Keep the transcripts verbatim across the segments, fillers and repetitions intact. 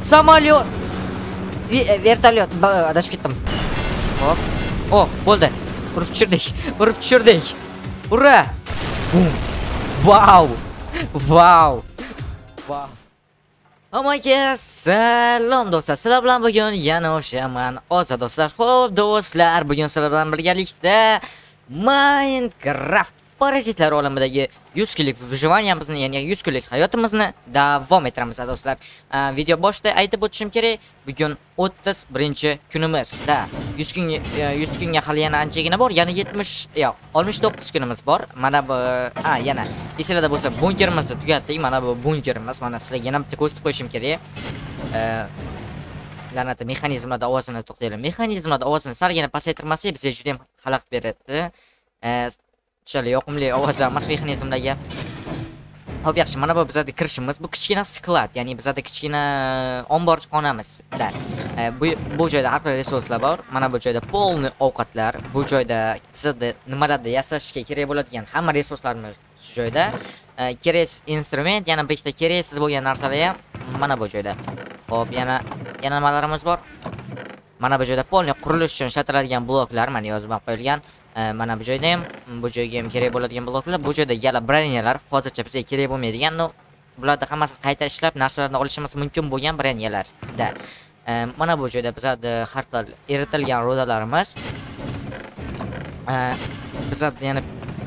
Samolyot. Vertolyot. Adashib ketdim. Hop. Oh, bo'ldi. Urib tushirdik. Urib tushirdik. Ura! Wow! Wow! Wow! Hammaga salom do'stlar. Sizlar bilan bugun yana o'shaman. Oza do'stlar. Xo'p, do'stlar, bugun sizlar bilan birgalikda Minecraft parazitlar olamidagi yuz kunlik выживаниemizni, ya'ni yuz kunlik hayotimizni davom ettiramiz do'stlar. Video boshida aytib o'tishim kerak, bugun o'ttiz birinchi kunimizda. yuz kun yuz kunga hali yana anchagina bor, yana yetmish, yo'q, oltmish to'qqiz kunimiz bor. Mana bu, ha, yana esingizda bo'lsa, bunkerimizni tugatdik. Mana bu bunkerimiz. Mana sizlarga yana bitta ko'rsatib qo'yishim kerak. La'nati mexanizmlarda ovozini to'xtaylik. Mexanizmlarda ovozini salgina pasaytirmasak, bizga juda ham xalaqit beradi. Shunday yoqimli ovoz emas mexanizmlarga. Xo'p, yaxshi. Mana bu bizning kirishimiz. Bu kichkina sklad, ya'ni bizning kichkina omborxonamiz. Bu bu joyda har xil resurslar bor. Mana bu joyda polni ovqatlar, bu joyda bizda nimalarda yasashga kerak bo'ladigan hamma resurslarimiz shu joyda. Kerak instrument, yana bir ikkita keraksiz bo'lgan narsalar ham mana bu joyda. Xo'p, yana yana nimalarimiz bor? Mana bu joyda polni qurilish uchun ishlatiladigan bloklar mana yozib qo'yilgan. Mana bu joyda ham, bu joyga ham kerak bo'ladigan bloklar, bu joyda yala bronyalar, hozircha bizga kerak bo'lmaydigan, no bularda hammasi qayta ishlab narsalarni olishimiz mumkin bo'lgan bronyalar. Da. Mana bu joyda bizda har xil eritilgan rudalarimiz. Bizda yana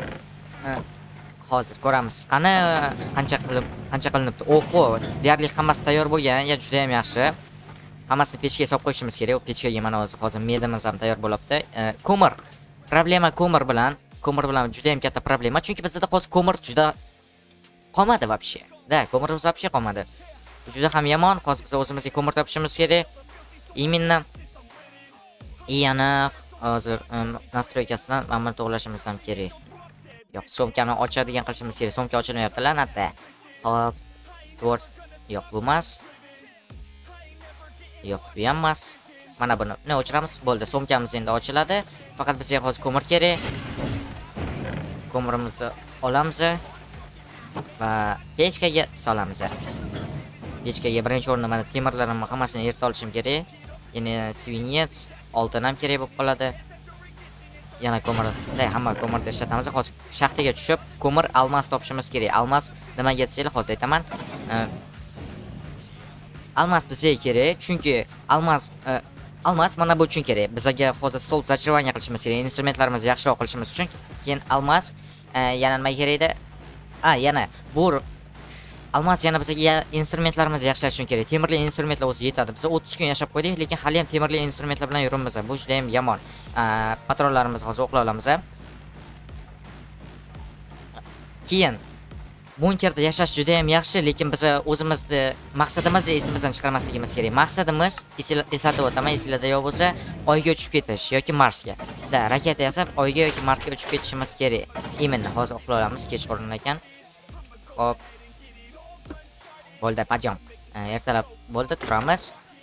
hozir ko'ramiz. Qani qancha qilib, qancha qilinibdi. Oho, deyarli hammasi tayyor bo'lgan, ya juda ham yaxshi. Hammasini pechga solib qo'yishimiz kerak. Pechkaga mana hozir medimiz ham tayyor bo'libdi. Ko'mir. Problema ko'mir bilan, ko'mir bilan juda ham katta problema, chunki bizda hozir ko'mir juda qolmadi вообще. Da, ko'mirimiz вообще qolmadi. Juda ham yomon. Hozir biz o'zimizga ko'mir topishimiz kerak. Именно и yana hozir nastroykasidan ma'mur to'g'lashimiz ham kerak. Yo'q, somkani ochadigan qilishimiz kerak. Somka ochilmayapti, la'natda. Hop, to'rt. Yo'q, bu emas. Yo'q, bu ham emas. Mana buni ne o'chiramiz? Bo'ldi, somkamiz endi ochiladi. Faqat bizga hozir ko'mir kerak. Ko'mirimizni olamiz va pechkaga solamiz. Pechkaga birinchi o'rinda mana temirlarimni hammasini eritib olishim kerak. Yana svinyets, oltin ham kerak bo'lib qoladi. Yana ko'mir, day hamma ko'mirni ishlatamiz. Hozir shaxtaga tushib, ko'mir, almas topishimiz kerak. Almas nimaga desanglar, hozir aytaman. Almas bizga kerak, chunki almas almas mana bu uchun kerak. Bizga hozir stol zachирование qilishimiz kerak, instrumentlarimizni yaxshiroq qilishimiz uchun. Keyin almas yana nima kerak edi? A, yana bu almas yana bizga instrumentlarimizni yaxshilash uchun kerak. Temirli instrumentlar o'zi yetadi. Biz o'ttiz kun yashab qo'ydik, lekin hali ham temirli instrumentlar bilan yuribmiz. Bu juda ham yomon. Patronlarimizni hozir o'qlay olamiz. Keyin bunkerda yashash juda ham yaxshi, lekin biz o'zimizni maqsadimizni esimizdan chiqarmasligimiz kerak. Maqsadimiz, eslatib o'taman, esingizda yo'q bo'lsa, Oyga uchib ketish yoki Marsga. Da, raketa yasab Oyga yoki Marsga uchib ketishimiz kerak. Именно hozir uxlay olamiz, kechqurun ekan. Hop. Bo'ldi, pajom. Ertalab bo'ldi, turamiz.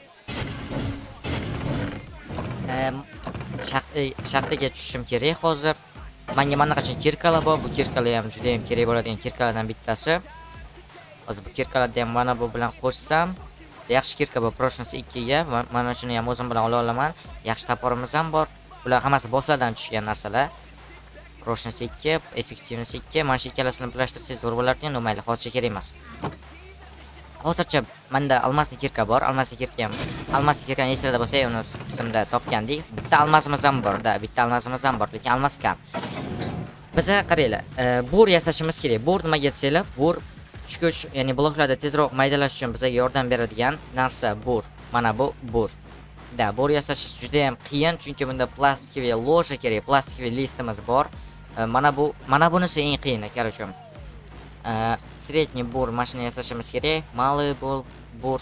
Shaxtaga tushishim kerak hozir. Menga mana qancha kirkalar bor. Bu kirkalar ham juda ham kerak bo'ladigan kirkalardan bittasi. Hozir bu kirkalarni ham mana bu bilan qo'shsam, yaxshi kirka bor, proshnosi ikki ga. Mana shuni ham o'zim bilan ola olaman. Yaxshi toporimiz ham bor. Bular hammasi boslardan tushgan narsalar. Proshnosi ikki, effektivnosti ikki. Mana shu ikkalasini birlashtirsangiz zo'r bo'lardi, endi mayli, hozircha kerak emas. Hozircha menda almasli kirka bor. Almasli kirka ham, almasli kirkani esingizda bo'lsa, uni qismda topgandik. Bitta almasimiz ham bor, da, bitta almasimiz ham bor, lekin almas kam. Biza qaranglar, bor yasashimiz kerak. Bor nimaga desanglar, bor tushgich, ya'ni bloklarda tezroq maydalash uchun bizga yordam beradigan narsa bor. Mana bu bor. Da, bor yasash juda ham qiyin, chunki bunda plastikli loja kerak, plastikli listimiz bor. Mana bu, mana bunisi eng qiyini, короче. Средний bor mashina yasashimiz kerak, malый bor, bor.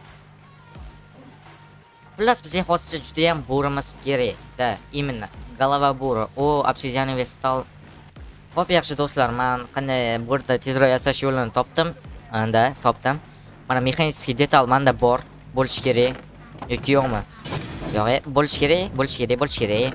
Plus bizga hozircha juda ham borimiz kerak. Da, именно голова bori, o obsidianoviy stol. Xo'p, yaxshi do'stlar, men qanday borda tezroq yasash yo'lini topdim. Anda topdim. Mana mexanический detal menda bor, bo'lish kerak yoki yo'qmi? Yo'q, bo'lish kerak, bo'lish kerak, bo'lish kerak.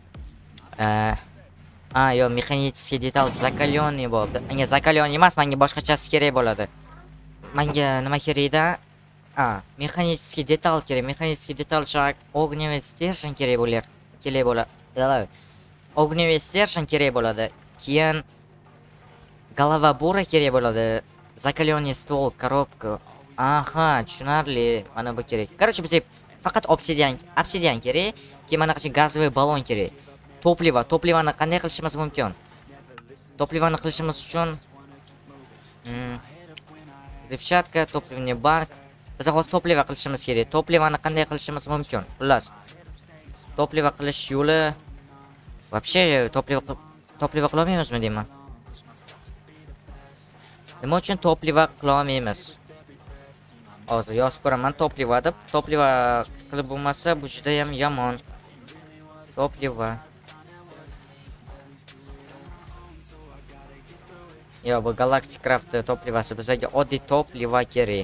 A, yo'q, mexanический detal zakаленный bo'ldi. Menga zakаленный emas, menga boshqachasi kerak bo'ladi. Menga nima kerak edi? a mexanический detal kerak. Mexanический detal shak огневый стержень kerak bo'lar. Kerak bo'ladi. Огневый стержень kerak bo'ladi. Keyin голова бура kerak bo'ladi. Закаленный ствол, коробка. Aha, tushunarli. Mana bu kerak. Короче, bizga faqat obsidian, obsidian kerak. Keyin mana qancha gazовый balon kerak. Topливо, topливоni qanday qilishimiz mumkin? Topливоni qilishimiz uchun взрывчатка, топливный bank. Biz hozir topливо qilishimiz kerak. Topливоni qanday qilishimiz mumkin? Xullas. Topливо qilish yo'li вообще topливо topливо qila olmaymizmi deyman? Nima uchun topливо qila olmaymiz? Hozir yozib ko'raman topливо deb. Topливо qilib bo'lmasa, bu juda ham yomon. Topливо. Yo, bu Galactic Craft topливоsi bizga oddiy topливо kerak.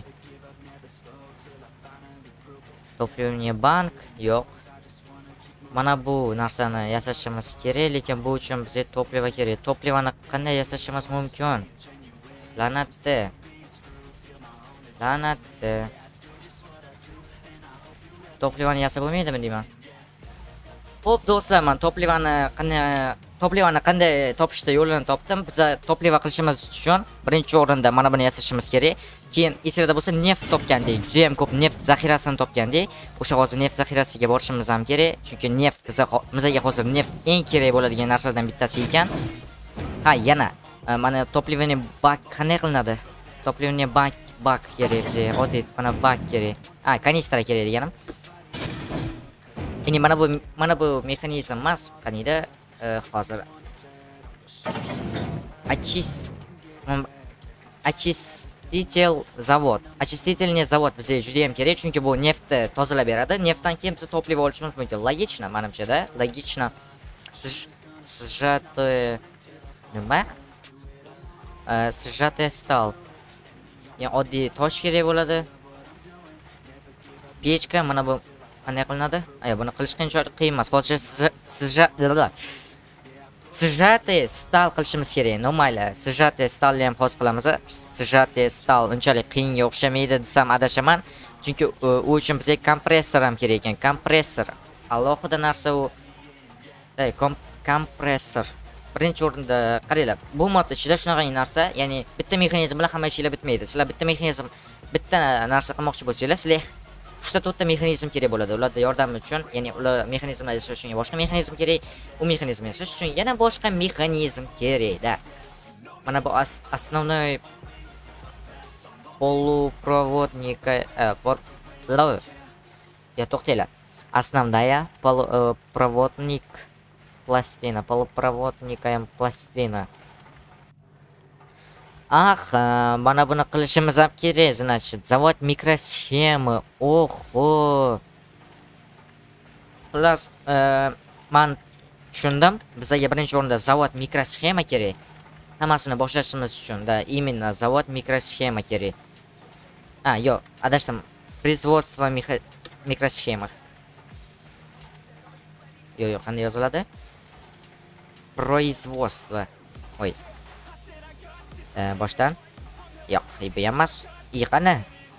Topливный bank yo'q. Mana bu narsani yasashimiz kerak, lekin bu uchun bizga topливо kerak. Topливоni qanday yasashimiz mumkin? La'natda. La'natda. Topливоni yasab bo'lmaydimi deyman. Xo'p do'stlar, men topливоni qanday topливоni qanday topishda yo'lini topdim. Biz topливо qilishimiz uchun birinchi o'rinda mana buni yasashimiz kerak. Keyin esingizda bo'lsa neft topgandik. Juda ham ko'p neft zaxirasini topgandik. O'sha hozir neft zaxirasiga borishimiz ham kerak. Chunki neft bizga hozir neft eng kerak bo'ladigan narsalardan bittasi ekan. Ha, yana mana topливоный bak qanday qilinadi? Topливоный bak bak kerak bizga. Oddiy mana bak kerak. Ha, kanistra kerak deganim. Ini mana bu mana bu mexanizm emas, qaniydi hozir. Очис очиститель завод. Очистительный завod bizga juda ham kerak, chunki bu neftni tozalab beradi. Neftdan keyin biz topливо olishimiz mumkin. Logично, menimcha-da, logично. Сжатый nima? Сжатый сталь. Yani oddiy tosh kerak bo'ladi. Pechka mana bu qanday qilinadi? Ay, buni qilish qanchalik qiyin emas. Hozir sizja Сжатый сталь qilishimiz kerak. Mayli, сжатый сталь ham hozir qilamiz. Сжатый сталь unchalik qiyinga o'xshamaydi desam adashaman. Chunki u uchun bizga kompressor ham kerak ekan. Kompressor alohida narsa u. Ey, kompressor. Birinchi o'rinda qaranglar. Bu mod ichida shunaqa narsa, ya'ni bitta mexanizm bilan hamma ishlar bitmaydi. Sizlar bitta mexanizm, bitta narsa qilmoqchi bo'lsangiz, sizlar uchta to'rtta mexanizm kerak bo'ladi. Ularda yordam uchun, ya'ni ular mexanizmlar ishlash uchun boshqa mexanizm kerak, u mexanizm ishlash uchun yana boshqa mexanizm kerak-da. Mana bu основной полупроводника, я to'xtanglar. Основная полупроводник пластина, полупроводникая пластина. Aha, mana buni qilishimiz ham kerak, значит, завод mikrosxema. Oho. Xullas, men tushundim. Bizga birinchi o'rinda zavod mikrosxema kerak. Hammasini boshlashimiz uchun da именно завод mikrosxema kerak. А, yo'q, adashdim. Производство mikrosxema. Yo'q, yo'q, qanday yoziladi? Производство. Voy. Boshdan. Yo'q, bu emas. I qani?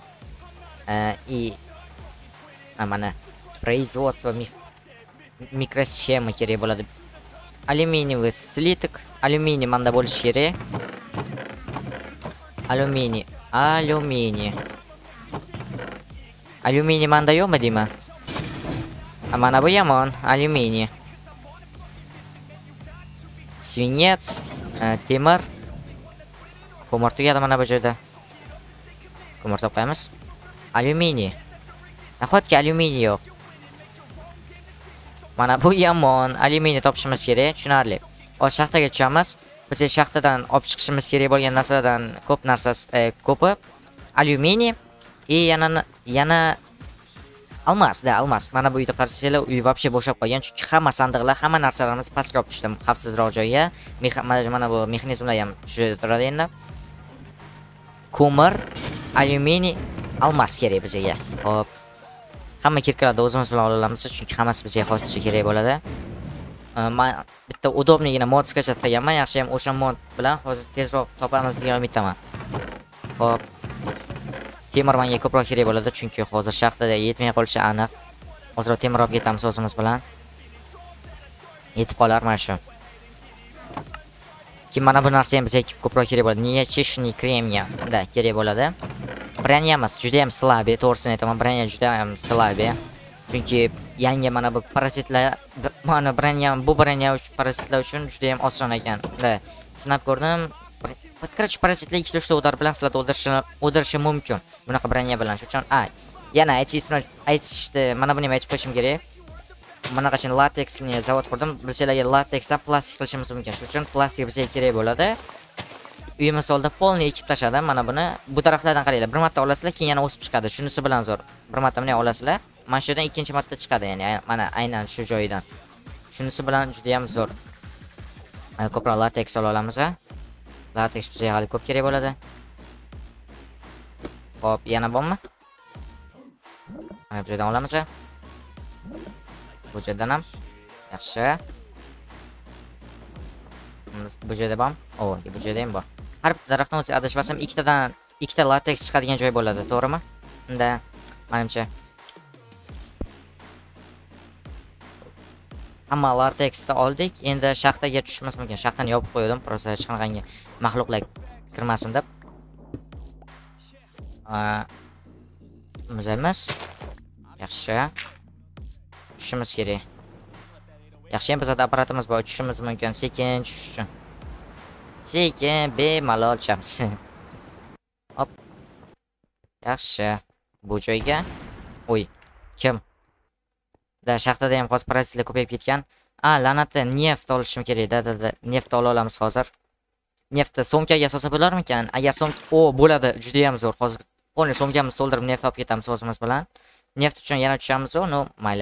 I mana производство mikrosxema kerak bo'ladi. Alyuminiy slitок, alyuminiy manda bo'lishi kerak. Alyuminiy, alyuminiy. Alyuminiy manda yo'qmi deyman? Mana bu yomon, alyuminiy. Свинец, temir. Ko'mir tugadi mana bu joyda. Ko'mir topamiz. Alyuminiy. Nahotki alyuminiy yo'q. Mana bu yomon. Alyuminiy topishimiz kerak, tushunarli. Hozir shaxtaga tushamiz. Biz shaxtadan olib chiqishimiz kerak bo'lgan narsalardan ko'p narsa, ko'pi alyuminiy va yana yana almas, da, almas. Mana bu uyda qarasanglar, uy вообще bo'shab qolgan, chunki hamma sandiqlar, hamma narsalarimiz pastga olib tushdim, xavfsizroq joyga. Mana bu mexanizmlar ham tushib turadi endi. Ko'mir, alyuminiy, almas kerak bizga. Xo'p. Hamma kirkalarni o'zimiz bilan olamiz, chunki hammasi bizga hozircha kerak bo'ladi. Men bitta udobnigina mod skachat qilganman, yaxshi ham o'sha mod bilan hozir tezroq topamiz degan umiddaman. Xo'p. temir menga ko'proq kerak bo'ladi, chunki hozir shaxtada yetmay qolishi aniq. Hozir temir olib ketamiz o'zimiz bilan. Yetib qolar mana shu. Kim mana bu narsa ham bizga ko'proq kerak bo'ladi. Nechishni kremya da kerak bo'ladi. Branyamiz juda ham slabi, to'g'risini aytaman, branya juda ham slabi. Chunki yangi mana bu parazitlar, mana branya, bu branya uchun parazitlar uchun juda ham oson ekan. Da sinab ko'rdim. Короче, parazitlar ikkita uchta udar bilan sizlarni o'ldirishi o'ldirishi mumkin. Bunaqa branya bilan. Shuning uchun, a, yana aytishni aytishdi, mana buni ham aytib qo'yishim kerak. Mana qachon lateksni zavod qurdim, bizlarga lateksdan plastik qilishimiz mumkin. Shuning uchun plastik bizga kerak bo'ladi. Uyimiz oldida polni ekib tashladim. Mana buni bu taraflardan qaranglar. Bir marta olasizlar, keyin yana o'sib chiqadi. Shunisi bilan zo'r. Bir marta buni olasizlar, mana shu yerdan ikkinchi marta chiqadi, ya'ni mana aynan shu joyidan. Shunisi bilan juda ham zo'r. Ko'proq lateks ola olamiz. Lateks bizga hali ko'p kerak bo'ladi. Xo'p, yana bormi? Mana bu joydan olamiz. Bu joydan ham. Yaxshi. Bu joyda bormi? O, bu joyda ham bor. Har bir daraxtdan o'zi adashmasam ikkitadan ikkita lateks chiqadigan joy bo'ladi, to'g'rimi? Unda menimcha hamma lateksni oldik. Endi shaxtaga tushishimiz mumkin. Shaxtani yopib qo'ydim, prosta hech qanaqangi mahluqlar kirmasin deb. Muzaymiz. Yaxshi. Tushishimiz kerak. Yaxshi, ham bizda apparatimiz bor, tushishimiz mumkin. Sekin tushish uchun. Sekin bemalol tushamiz. Hop. Yaxshi. Bu joyga. Oy, kim? Da shaxtada ham hozir parazitlar ko'payib ketgan. A, la'natda neft olishim kerak. Da, da, da, neft ola olamiz hozir. Neftni somkaga solsa bo'larmikan? Agar som, o, bo'ladi, juda ham zo'r. Hozir qo'lni somkamizni to'ldirib neft olib ketamiz o'zimiz bilan. Neft uchun yana tushamiz, no, mayli.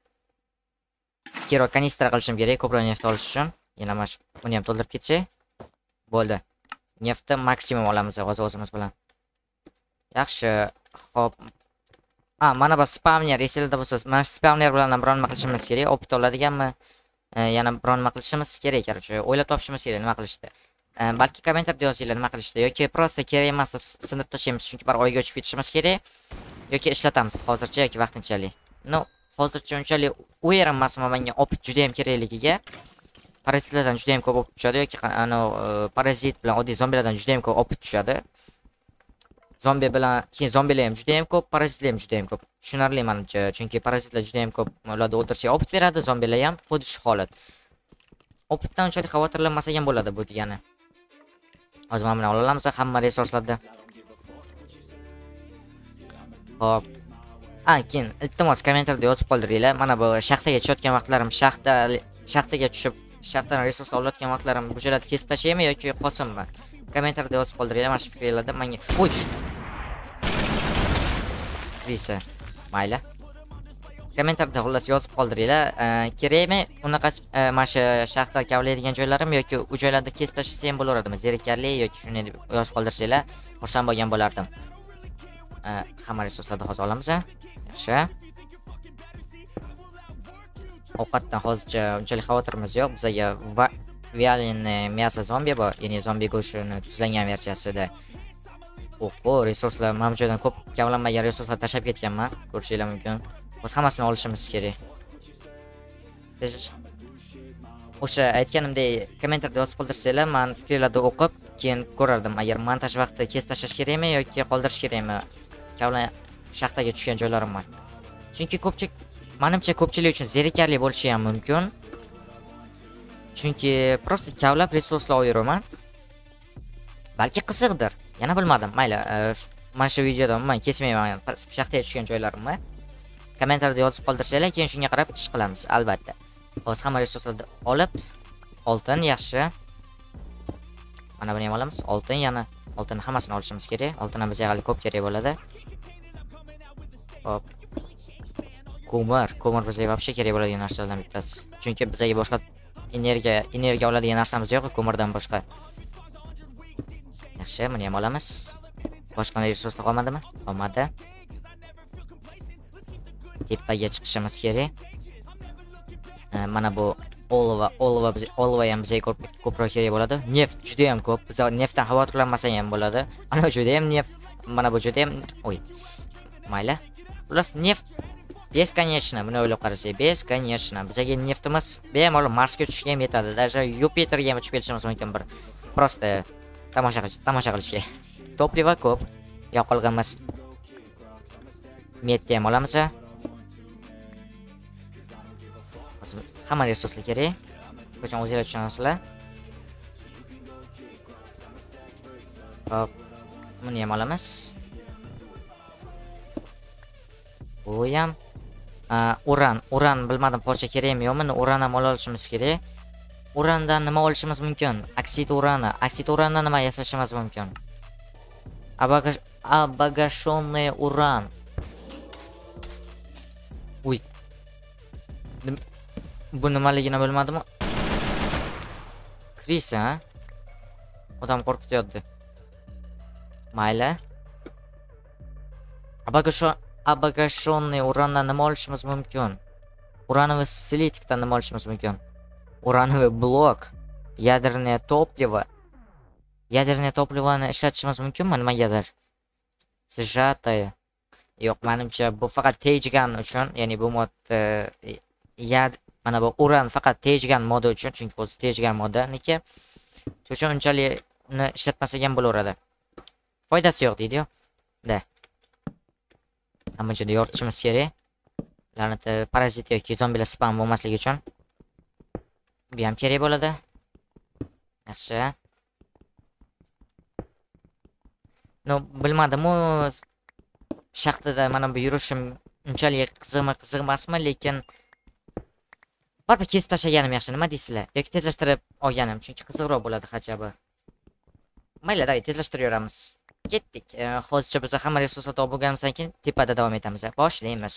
Kerak kanistra qilishim kerak ko'proq neft olish uchun. Yana mana buni ham to'ldirib ketsak bo'ldi. Neftni maksimum olamiz hozir o'zimiz bilan. Yaxshi. Xo'p. A, mana bu spawner esilda bo'lsa, mana shu spawner bilan ham biron nima qilishimiz kerak. Opit oladiganmi? Yana biron nima qilishimiz kerak, короче, o'ylab topishimiz kerak nima qilishdi. Balki kommentarda yozinglar nima qilishdi yoki prosta kerak emas deb sindirib tashlaymiz, chunki bir oyga uchib ketishimiz kerak yoki ishlatamiz hozircha yoki vaqtinchalik. No, hozircha unchalik o'yram emasman menga opit juda ham kerakligiga. Parazitlardan juda ham ko'p opit tushadi yoki ana parazit bilan oddiy zombilardan juda ham ko'p opit tushadi. Zombi bilan, keyin zombilar ham juda ham ko'p, parazitlar ham juda ham ko'p. Tushunarli menimcha, chunki parazitlar juda ham ko'p, ularni o'ldirsa opit beradi, zombilar ham xuddi shu holat. Opitdan unchalik xavotirlanmasa ham bo'ladi bu degani. Hozir mana buni olamiz hamma resurslarni. Hop. A, keyin iltimos kommentarda yozib qoldiringlar. Mana bu shaxtaga tushayotgan vaqtlarim, shaxta shaxtaga tushib, shaxtadan resurs olayotgan vaqtlarim bu joylarni kesib tashlaymi yoki qosimmi? Kommentarda yozib qoldiringlar, mana shu fikringizda menga. Oy. Risa. Mayli. Kommentarda xullas yozib qoldiringlar. Kerakmi unaqa mana shu shaxta kavlaydigan joylarim yoki u joylarda kesib tashlasa ham bo'laveradimi? Zerikarli yoki shunday deb yozib qoldirsanglar, xursand bo'lgan bo'lardim. Hamma resurslarni hozir olamiz. Yaxshi. Ovqatdan hozircha unchalik xavotirimiz yo'q. Bizga violin мясо zombi bor, ya'ni zombi go'shtini tuzlangan versiyasida. O'qo, resurslar mana bu joydan ko'p kavlanmagan resurslar tashab ketganman, ko'rishingiz mumkin. Biz hammasini olishimiz kerak. O'sha aytganimdek, kommentarda yozib qoldirsanglar, men fikirlarni o'qib, keyin ko'rardim agar montaj vaqtida kesib tashlash kerakmi yoki qoldirish kerakmi. Kavlan shaxtaga tushgan joylarim bor. Chunki ko'pchilik, menimcha ko'pchilik uchun zerikarli bo'lishi ham mumkin. Chunki prosta kavlab resurslar o'yiraman. Balki qiziqdir. Yana bilmadim. Mayli, mana shu videoda men kesmayman shaxtaga tushgan joylarimni. Kommentarda yozib qoldirsanglar, keyin shunga qarab ish qilamiz, albatta. Hozir hamma resurslarni olib, oltin yaxshi. Mana buni ham olamiz. Oltin yana, oltin hammasini olishimiz kerak. Oltin ham bizga hali ko'p kerak bo'ladi. Hop. Ko'mir, ko'mir bizga вообще kerak bo'ladigan narsalardan bittasi. Chunki bizga boshqa energiya, energiya oladigan narsamiz yo'q, ko'mirdan boshqa. Yaxshi, buni ham olamiz. Boshqa resurslar qolmadimi? Qolmadi. Tepaga chiqishimiz kerak. Mana bu olova, olova biz olova ham bizga ko'proq kerak bo'ladi. Neft juda ham ko'p. Biz neftdan xavotirlanmasa ham bo'ladi. Ana juda ham neft mana bu juda ham oy. Mayli. Xullas neft beskонечно, buni o'ylab qarasak, beskонечно. Bizga neftimiz bemalol Marsga tushishga ham yetadi. Даже Yupiterga ham uchib kelishimiz mumkin bir. Prosta tomosha qilish, tomosha qilishga. Topliva ko'p. Yoqilg'imiz. Metni ham olamiz. Hamma resurslar kerak. Qachon o'zinglar tushunasizlar. Hop. Buni ham olamiz. Bu ham uran, uran bilmadim pocha kerakmi yo'qmi? Uran ham olishimiz kerak. Urandan nima olishimiz mumkin? Oksid urani. Oksid urandan nima yasashimiz mumkin? Abagash abagashonный уран. Uy. Bu nimaligini bilmadim. Krisa. Odam qo'rqityapti. Mayli. Abagasho abagashonный urandan nima olishimiz mumkin? Uranoviy slitnikdan nima olishimiz mumkin? Uranoviy blok, ядерное топливо. Ядерное топливoni ishlatishimiz mumkinmi nimagadir? Сжатое. Yo'q, menimcha bu faqat tejgan uchun, ya'ni bu modda yad mana bu uran faqat tejgan modda uchun, chunki o'zi tejgan moddaniki. Shuning uchun unchalik ishlatmasak ham bo'laveradi. Foydasi yo'q deydi-ku. Da. Hamma joyda yoritishimiz kerak. La'nati parazit yoki zombilar spam bo'lmasligi uchun. Bu ham kerak bo'ladi. Yaxshi. No, bilmadim-u, shaxtada mana bu yurishim unchalik qiziqmi, qiziq emasmi, lekin baribir kesib tashlaganim yaxshi, nima deysizlar? Yoki tezlashtirib olganim, chunki qiziqroq bo'ladi hachabi. Mayli, day, tezlashtirib yoramiz. Ketdik. Hozircha biz hamma resurslar topib bo'lganimizdan keyin tepada davom etamiz. Boshlaymiz.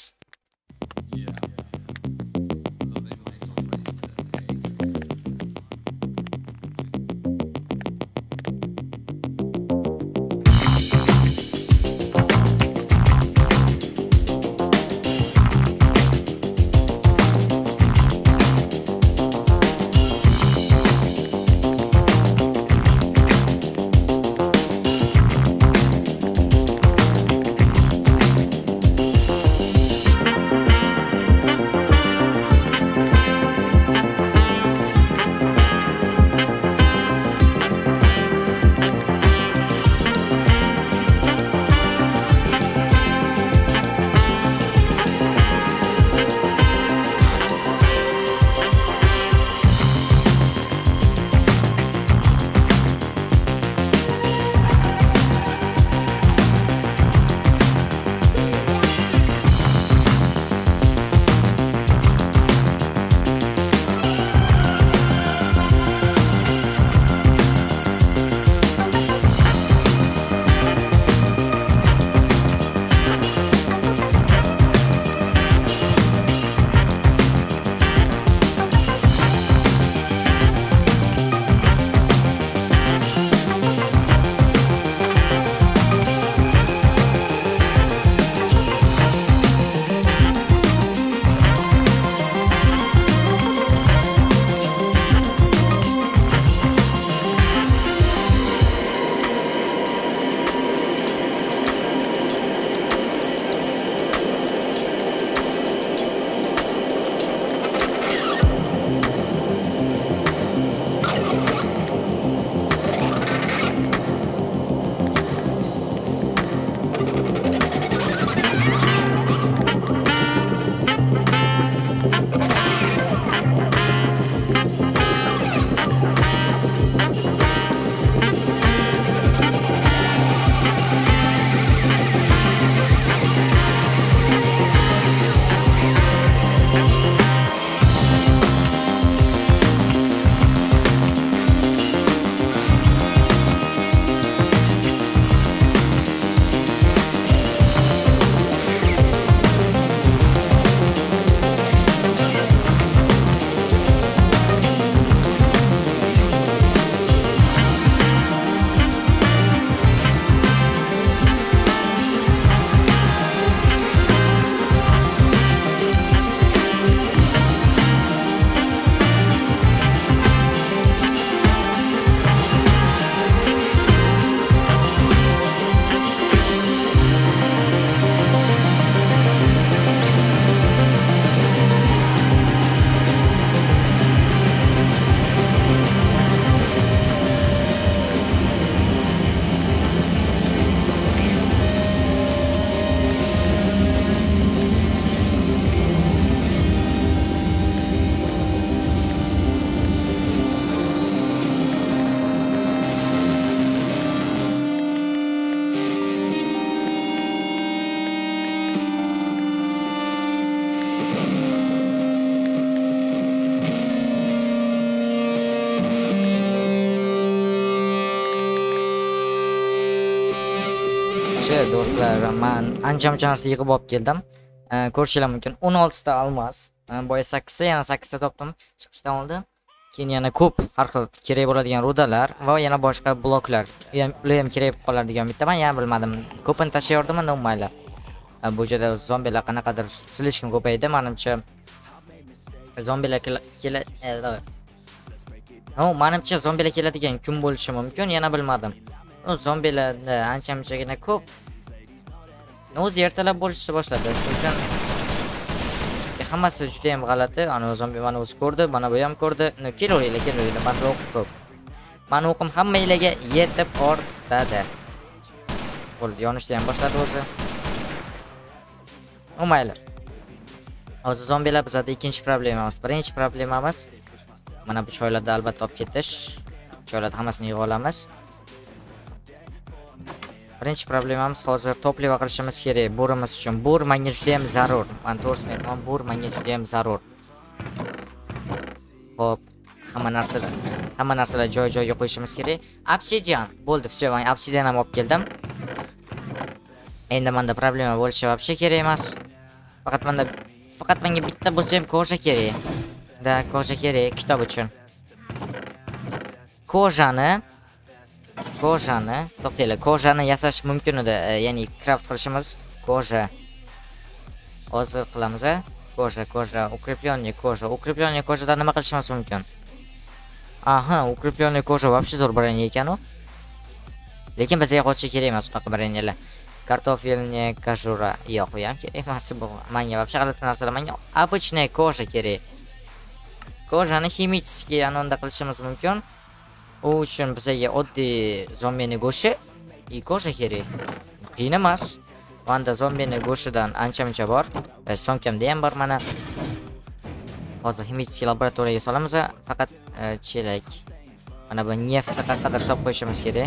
yaxshi do'stlar, men ancha-muncha narsa yig'ib olib keldim. Ko'rishingiz mumkin o'n olti ta almas, boya sakkiz ta, yana sakkiz ta topdim chiqishdan oldin. Keyin yana ko'p har xil kerak bo'ladigan rudalar va yana boshqa bloklar. Ular ham kerak bo'lib qoladigan bitta, men ham bilmadim. Ko'pini tashlayordimmi, mayli. Bu yerda zombilar qanaqadir silishkim ko'paydi, menimcha. Zombilar keladi. No, menimcha zombilar keladigan kun bo'lishi mumkin, yana bilmadim. No, zombilarda ancha-munchagina ko'p. O'zi ertalab bo'lishni boshladi. Shuning uchun hammasi juda ham g'alati. Ana zombi mana o'zi ko'rdi, mana bu ham ko'rdi. Kelaveringlar, kelaveringlar. Men o'qib ko'p. Men o'qim hammanglarga yetib ortadi. Bo'ldi, yonishni ham boshladi o'zi. O mayli. Hozir zombilar bizda ikkinchi problemamiz. Birinchi problemamiz mana bu choylarni albatta olib ketish. Choylarni hammasini yig'ib olamiz. Birinchi problemamiz hozir to'plab qilishimiz kerak bo'rimiz uchun. Bo'r menga juda ham zarur. Men to'g'risini aytaman, bo'r menga juda ham zarur. Xo'p, hamma narsalar, hamma narsalar joy-joyiga qo'yishimiz kerak. Obsidian bo'ldi, все, men obsidian ham olib keldim. Endi menda problema bo'lishi вообще kerak emas. Faqat menda faqat menga bitta bo'lsa ham koja kerak. Da, koja kerak kitob uchun. Kojani Kojani, to'xtanglar, kojani yasash mumkin edi, ya'ni craft qilishimiz koja. Hozir qilamiz, a? Koja, koja, укрепленный koja. Укрепленный kojadan nima qilishimiz mumkin? Aha, укрепленный koja вообще zo'r baranger ekan u. Lekin bizga qochish kerak emas unaqa barangerlar. Kartofelniy kajura yo'q, u ham kerak emas bu. Menga вообще g'alati narsalar, menga обычная koja kerak. Kojani химический anonda qilishimiz mumkin. U uchun bizga oddiy zombini go'shti и koja kerak. Qiyin emas. Menda zombini go'shtidan ancha-muncha bor. Somkamda ham bor mana. Hozir химический laboratoriyaga solamiz, faqat chelak. Mana bu neftni qanaqadir solib qo'yishimiz kerak.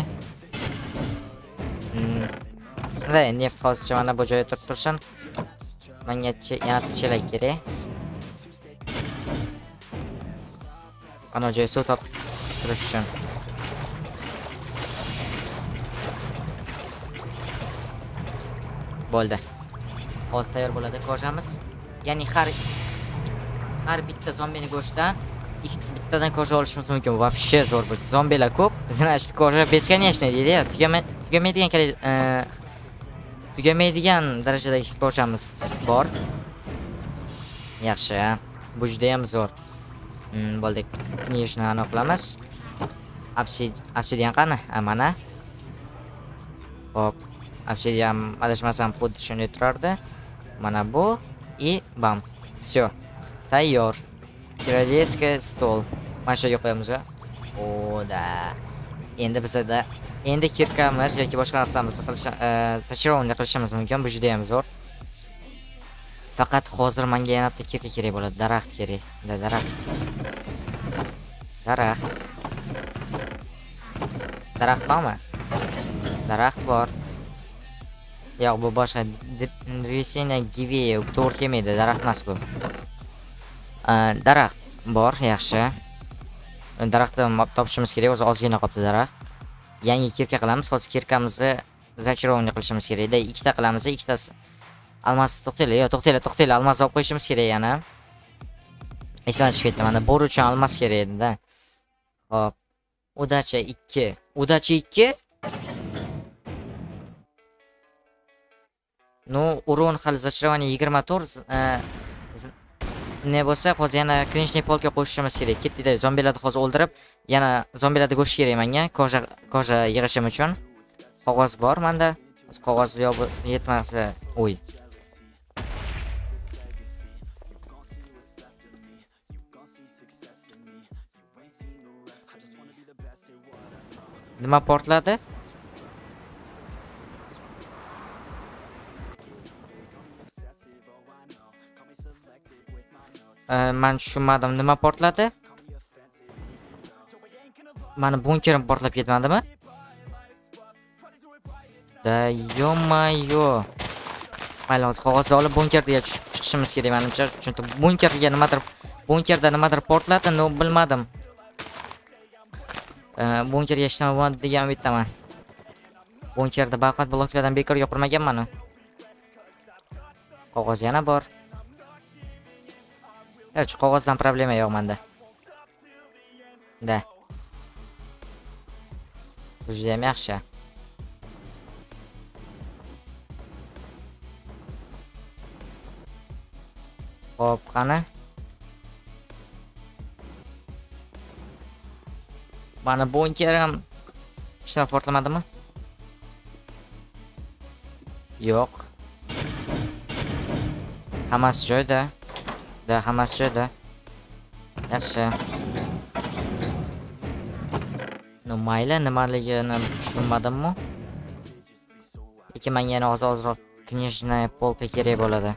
Va neft hozircha mana bu joyda turib tursin. Menga yana chelak kerak. Ana joy suv topib turish uchun. Bo'ldi. Hozir tayyor bo'ladi kojamiz. Ya'ni har har bitta zombini go'shtdan bittadan koja olishimiz mumkin. Вообще zo'r bu. Zombilar ko'p. Значит, koja бесконечный deydi-ya. Tugamaydigan tugamaydigan darajadagi kojamiz bor. Yaxshi. Bu juda ham zo'r. Bo'ldi. Nishni aniqlamiz. Obsidian qani? Mana. Hop. Obsidian adashmasam xuddi shunday turardi. Mana bu и bam. Все. Tayyor. Kiradiyeskiy stol. Mana shu yerga qo'yamiz. O da. Endi bizda endi kirkamiz yoki boshqa narsamizni qilish, sachrovni qilishimiz mumkin. Bu juda ham zo'r. Faqat hozir menga yana bitta kirka kerak bo'ladi. Daraxt kerak. Daraxt. Daraxt. Daraxt bormi? Daraxt bor. Yo'q, bu boshqa Resina Giveya to'g'ri kelmaydi, daraxt emas bu. Daraxt bor, yaxshi. Daraxtdan topishimiz kerak, o'zi ozgina qolibdi daraxt. Yangi kirka qilamiz, hozir kirkamizni zachrovni qilishimiz kerak. Da ikkita qilamiz, ikkitasi almas to'xtaylar, yo'q, to'xtaylar, to'xtaylar, almas olib qo'yishimiz kerak yana. Esdan chiqib ketdi, mana bo'ri uchun almas kerak edi-da. Hop. Udacha ikki. Udacha ikki. Ну, урон hali zachrovani yigirma to'rt ne bo'lsa, hozir yana klinchniy polka qo'shishimiz kerak. Ketdi-da, zombilarni hozir o'ldirib, yana zombilarni go'sht kerak menga, koja koja yig'ishim uchun. Qog'oz bor menda. Qog'oz yo'q yetmasa, o'y. Nima portladi? Men tushunmadim, nima portladi? Mani bunkerim portlab ketmadimi? Da yo-mayo. Mayli, hozir qog'ozni olib bunkerga chiqishimiz kerak menimcha. Chunki bunkerga nimadir, bunkerda nimadir portladi, no bilmadim. Bunkerga hech nima bo'lmadi degan umiddaman. Bunkerda baqat bloklardan bekorga qurmaganman. Qog'oz yana bor. Hech qog'ozdan problema yo'q menda. Da. Bu juda ham yaxshi. Xo'p, qani? Mana bunker ham ishlab portlamadimi? Yo'q. Hammasi joyda. Da, hammasi joyda. Yaxshi. No, mayli, nimaligini tushunmadim-mi? Lekin menga yana ozroq knижная polka kerak bo'ladi.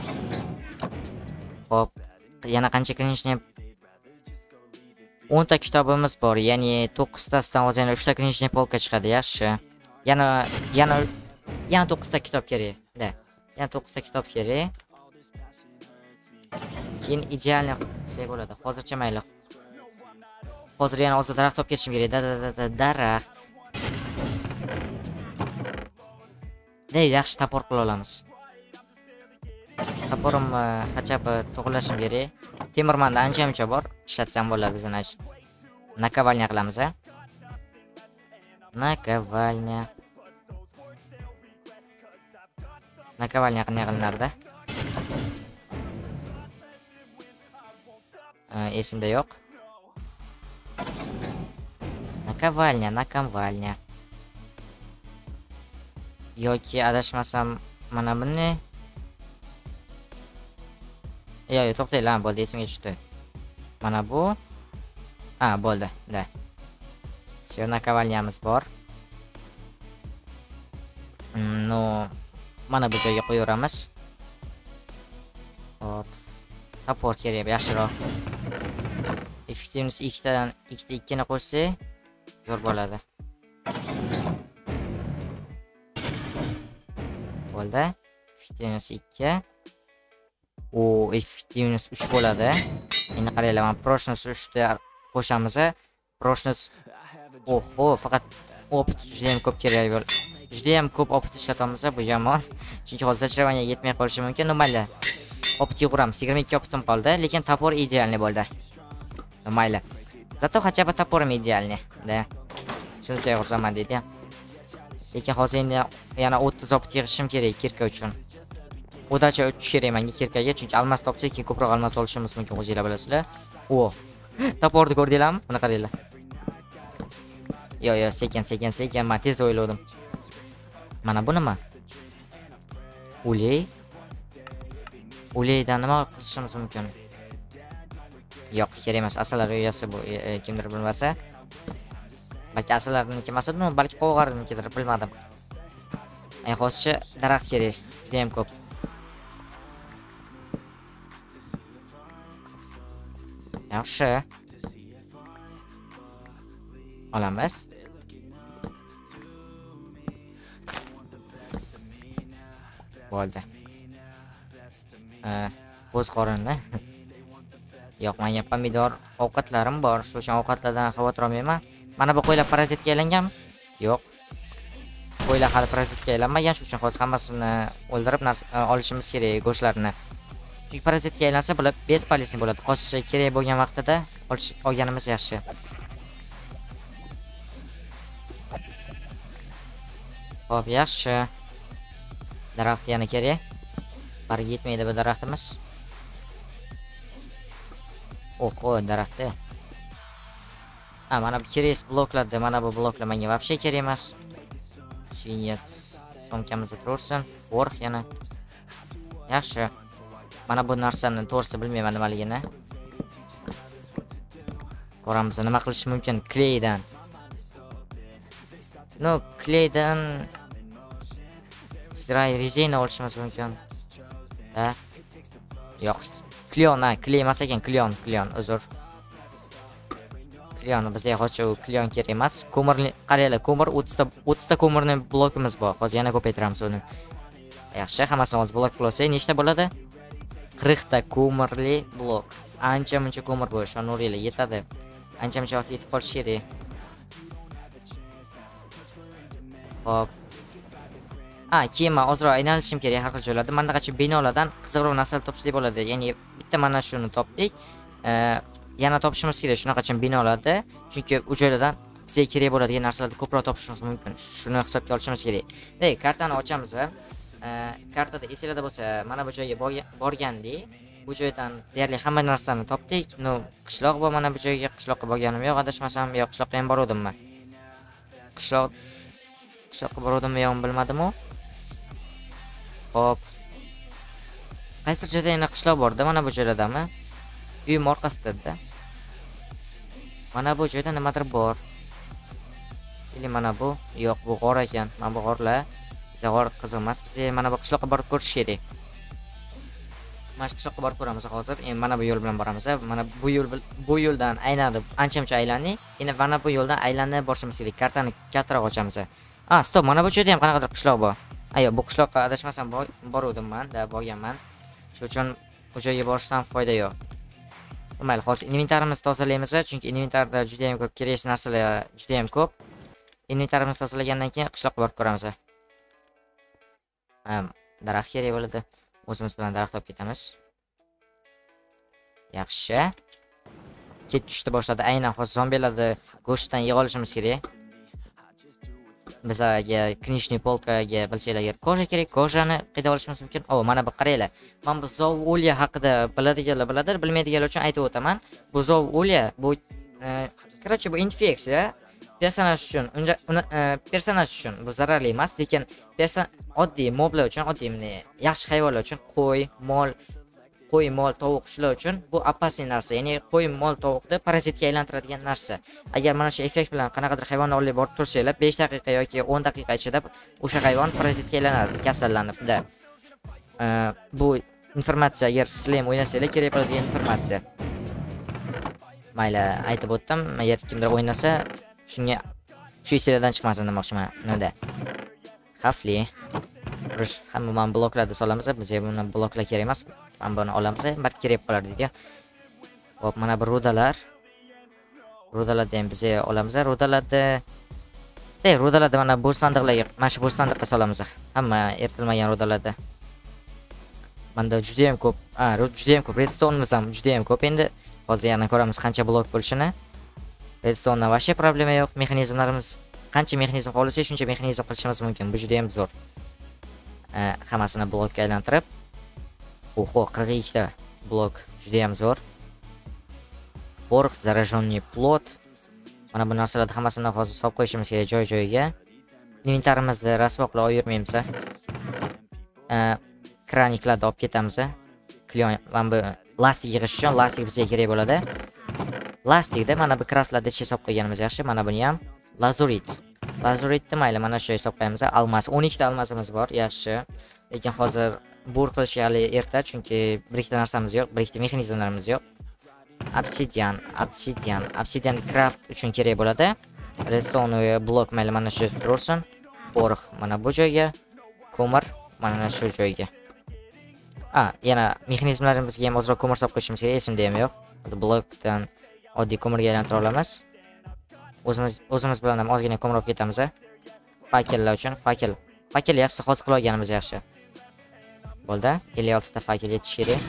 Xo'p, yana qancha knижная? o'n ta kitobimiz bor, ya'ni to'qqiz tasidan hozir yana uch ta knижная polka chiqadi, yaxshi. Yana yana yana to'qqiz ta kitob kerak. Da. Yana to'qqiz ta kitob kerak. Keyin idealni qilsak bo'ladi. Hozircha mayli. Hozir yana ozod daraxt topib ketishim kerak. Da da da da daraxt. Dey, yaxshi tapor qila olamiz. Taporim qachaba to'g'rilashim kerak. Temirmanda ancha-muncha bor, ishlatsam bo'ladi значит. Nakovalnya qilamiz, a? Nakovalnya. Nakovalnya qanday qilinardi? Esimda yo'q. Nakovalnya, nakovalnya. Yoki adashmasam mana buni. Yo'q, yo'q, to'xtanglar, bo'ldi, esimga tushdi. Mana bu. Ha, bo'ldi, da. Syo nakovalnyamiz bor. No, mana bu joyga qo'yaveramiz. Hop. Tapor kerak, yaxshiroq. Effektivность ikkidan ikkita ikkini qo'shsak, zo'r bo'ladi. Bo'ldi. Effektivность ikki. O, effektivность uch bo'ladi. Endi qaranglar, men proshnost uch ta qo'shamiz. Proshnost oho, faqat opit juda ham ko'p kerak bo'ladi. Juda ham ko'p opit ishlatamiz, bu yomon. Chunki hozir zachravaniyaga yetmay qolishi mumkin. Mayli. Opitga quramiz. yigirma ikki opitim qoldi, lekin tapor idealni bo'ldi. Mayli. Zato xachaba taporim idealni. Da. Shuncha xursandman deydi. Lekin hozir endi yana o'ttiz opit yig'ishim kerak kirka uchun. O'dacha uch kerak menga kirkaga, chunki almas topsak, keyin ko'proq almas olishimiz mumkin, o'zingizlar bilasizlar. O. Taporni ko'rdinglarmi? Buni qaranglar. Yo, yo, sekin, sekin, sekin, men tez o'yladim. Mana bu nima? Uley. Uleydan nima qilishimiz mumkin? Yo'q, kerak emas. Asallar uyasi bu, kimdir bilmasa. Balki asallarniki emas, balki qo'g'arnikidir, bilmadim. Ay, hozircha daraxt kerak. Juda ham ko'p. Yaxshi. Olamiz. Bo'ldi. Bo'z qorinni. Yo'q, menga pomidor ovqatlarim bor. Shu uchun ovqatlardan xavotir olmayman. Mana bu qo'ylar parazitga aylanganmi? Yo'q. Qo'ylar hali parazitga aylanmagan, shu uchun hozir hammasini o'ldirib olishimiz kerak, go'shtlarini. Chunki parazitga aylansa, bular bespolisiy bo'ladi. Qochishi kerak bo'lgan vaqtida olganimiz yaxshi. Xo'p, yaxshi. Daraxt yana kerak. Barga yetmaydi bu daraxtimiz. Oho, daraxtda. Ha, mana bu kerak bloklarda, mana bu bloklar menga вообще kerak emas. Svinya somkamizda tursin. O'rx yana. Yaxshi. Mana bu narsani to'g'risi bilmayman nimaligini. Ko'ramiz, nima qilish mumkin kleydan. No, kleydan Siray rezina olishimiz mumkin. Ha? Yo'q. Klion, ha, kley emas ekan, klion, klion, uzr. Klion bizga hozir u klion kerak emas. Ko'mirni qaranglar, ko'mir o'ttiz ta o'ttiz ta ko'mirni blokimiz bor. Hozir yana ko'paytiramiz uni. Yaxshi, hammasini hozir blok qilsak, nechta bo'ladi? qirq ta ko'mirli blok. Ancha-muncha ko'mir bu, ishonaveringlar, yetadi. Ancha-muncha vaqt yetib qolish kerak. Hop, Ha, keyin men ozroq aylanishim kerak har xil joylarda. Mandaqacha binolardan qiziqroq narsalar topishlik bo'ladi. Ya'ni bitta mana shuni topdik. Yana topishimiz kerak shunaqacha binolarda. Chunki u joylardan bizga kerak bo'ladigan narsalarni ko'proq topishimiz mumkin. Shuni hisobga olishimiz kerak. Ey, kartani ochamiz. Kartada esingizda bo'lsa, mana bu joyga borgandik. Bu joydan deyarli hamma narsani topdik. No, qishloq bu mana bu joyga qishloqqa borganim yo'q, adashmasam, yo'q qishloqqa ham boruvdimmi? Qishloq qishloqqa boruvdimmi yo'q bilmadim-ku. Hop. Qaysi joyda yana qishloq borda, mana bu joylardami? Uyim orqasida-da. Mana bu joyda nimadir bor. Ili mana bu, yo'q bu g'or ekan. Mana bu g'orlar bizga g'or qiziq emas. Biz mana bu qishloqqa borib ko'rish kerak. Mana shu qishloqqa borib ko'ramiz hozir. Endi mana bu yo'l bilan boramiz. Mana bu yo'l bu yo'ldan aylanib, ancha-muncha aylandik. Endi mana bu yo'ldan aylanib borishimiz kerak. Kartani kattaroq ochamiz. Ah, stop, mana bu joyda ham qanaqadir qishloq bor. Ayo, bu qishloqqa adashmasam boruvdim-man, da borganman. Shuning uchun bu joyga borishdan foyda yo'q. Mayli, hozir inventarimizni tozalaymiz, chunki inventarda juda ham ko'p kerakli narsalar juda ham ko'p. Inventarimizni tozalagandan keyin qishloqqa borib ko'ramiz. Ham, daraxt kerak bo'ladi. O'zimiz bilan daraxt olib ketamiz. Yaxshi. Ket tushdi boshladi. Aynan hozir zombilarni go'shtdan yig'ib olishimiz kerak. Bizga knishniy polkaga bilsanglar koja kerak, kojani qayda olishimiz mumkin? O, mana bu qaranglar. Men bu zov o'lya haqida biladiganlar biladi, bilmaydiganlar uchun aytib o'taman. Bu zov o'lya, bu короче, bu infeksiya personaj uchun, uni personaj uchun bu zararli emas, lekin oddiy moblar uchun, oddiy yaxshi hayvonlar uchun, qo'y, mol, qo'y, mol, tovuq shular uchun bu opasniy narsa. Ya'ni qo'y, mol, tovuqni parazitga aylantiradigan narsa. Agar mana shu effekt bilan qanaqadir hayvonni olib borib tursanglar, besh daqiqa yoki o'n daqiqa ichida o'sha hayvon parazitga aylanadi, kasallanib. Bu informatsiya agar sizlar ham o'ynasanglar kerak bo'ladigan informatsiya. Mayli, aytib o'tdim. Agar kimdir o'ynasa, shunga shu seriyadan chiqmasin demoqchiman. Nada. Xavfli. Biz hamma men bloklarni solamiz, bizga buni bloklar kerak emas. Men buni olamiz, bir kerak qolar deydi. Hop, mana bu rudalar. Rudalarni ham bizga olamiz. Rudalarni Ey, rudalarni mana bu sandiqlarga, mana shu bu sandiqqa solamiz. Hamma ertilmagan rudalarni. Menda juda ham ko'p, ha, juda ham ko'p redstone'imiz ham juda ham ko'p. Endi hozir yana ko'ramiz qancha blok bo'lishini. Redstone'da vaqti problema yo'q. Mexanizmlarimiz qancha mexanizm xohlasak, shuncha mexanizm qilishimiz mumkin. Bu juda ham zo'r. Hammasini blokka aylantirib, oho, qirq ikkita blok juda ham zo'r. Порох, зараженный плод. Mana bu narsalarni hammasini hozir solib qo'yishimiz kerak joy-joyiga. Inventarimizni rasvoqlab olib yurmaymiz. Kraniklarni olib ketamiz. Klion, mana bu lastik yig'ish uchun lastik bizga kerak bo'ladi. Lastikda mana bu kraftlarni ichiga solib qo'yganimiz yaxshi. Mana buni ham lazurit. Lazuritni mayli mana shu solib qo'yamiz. Almas, o'n ikkita almasimiz bor, yaxshi. Lekin hozir bur qilishga hali erta, chunki bir ikkita narsamiz yo'q, bir ikkita mexanizmlarimiz yo'q. Obsidian, obsidian, obsidian craft uchun kerak bo'ladi. Redstone blok mayli mana shu tursin. Porох mana bu joyga, ko'mir mana shu joyga. Ha, yana mexanizmlarimizga ham ozroq ko'mir solib qo'yishimiz kerak, esimda ham yo'q. Blokdan oddiy ko'mirga aylantira olamiz. O'zimiz o'zimiz bilan ham ozgina ko'mir olib ketamiz. Fakellar uchun, fakel. Fakel yaxshi hozir qilib olganimiz yaxshi. Bo'ldi. ellik olti ta fakel yetish kerak.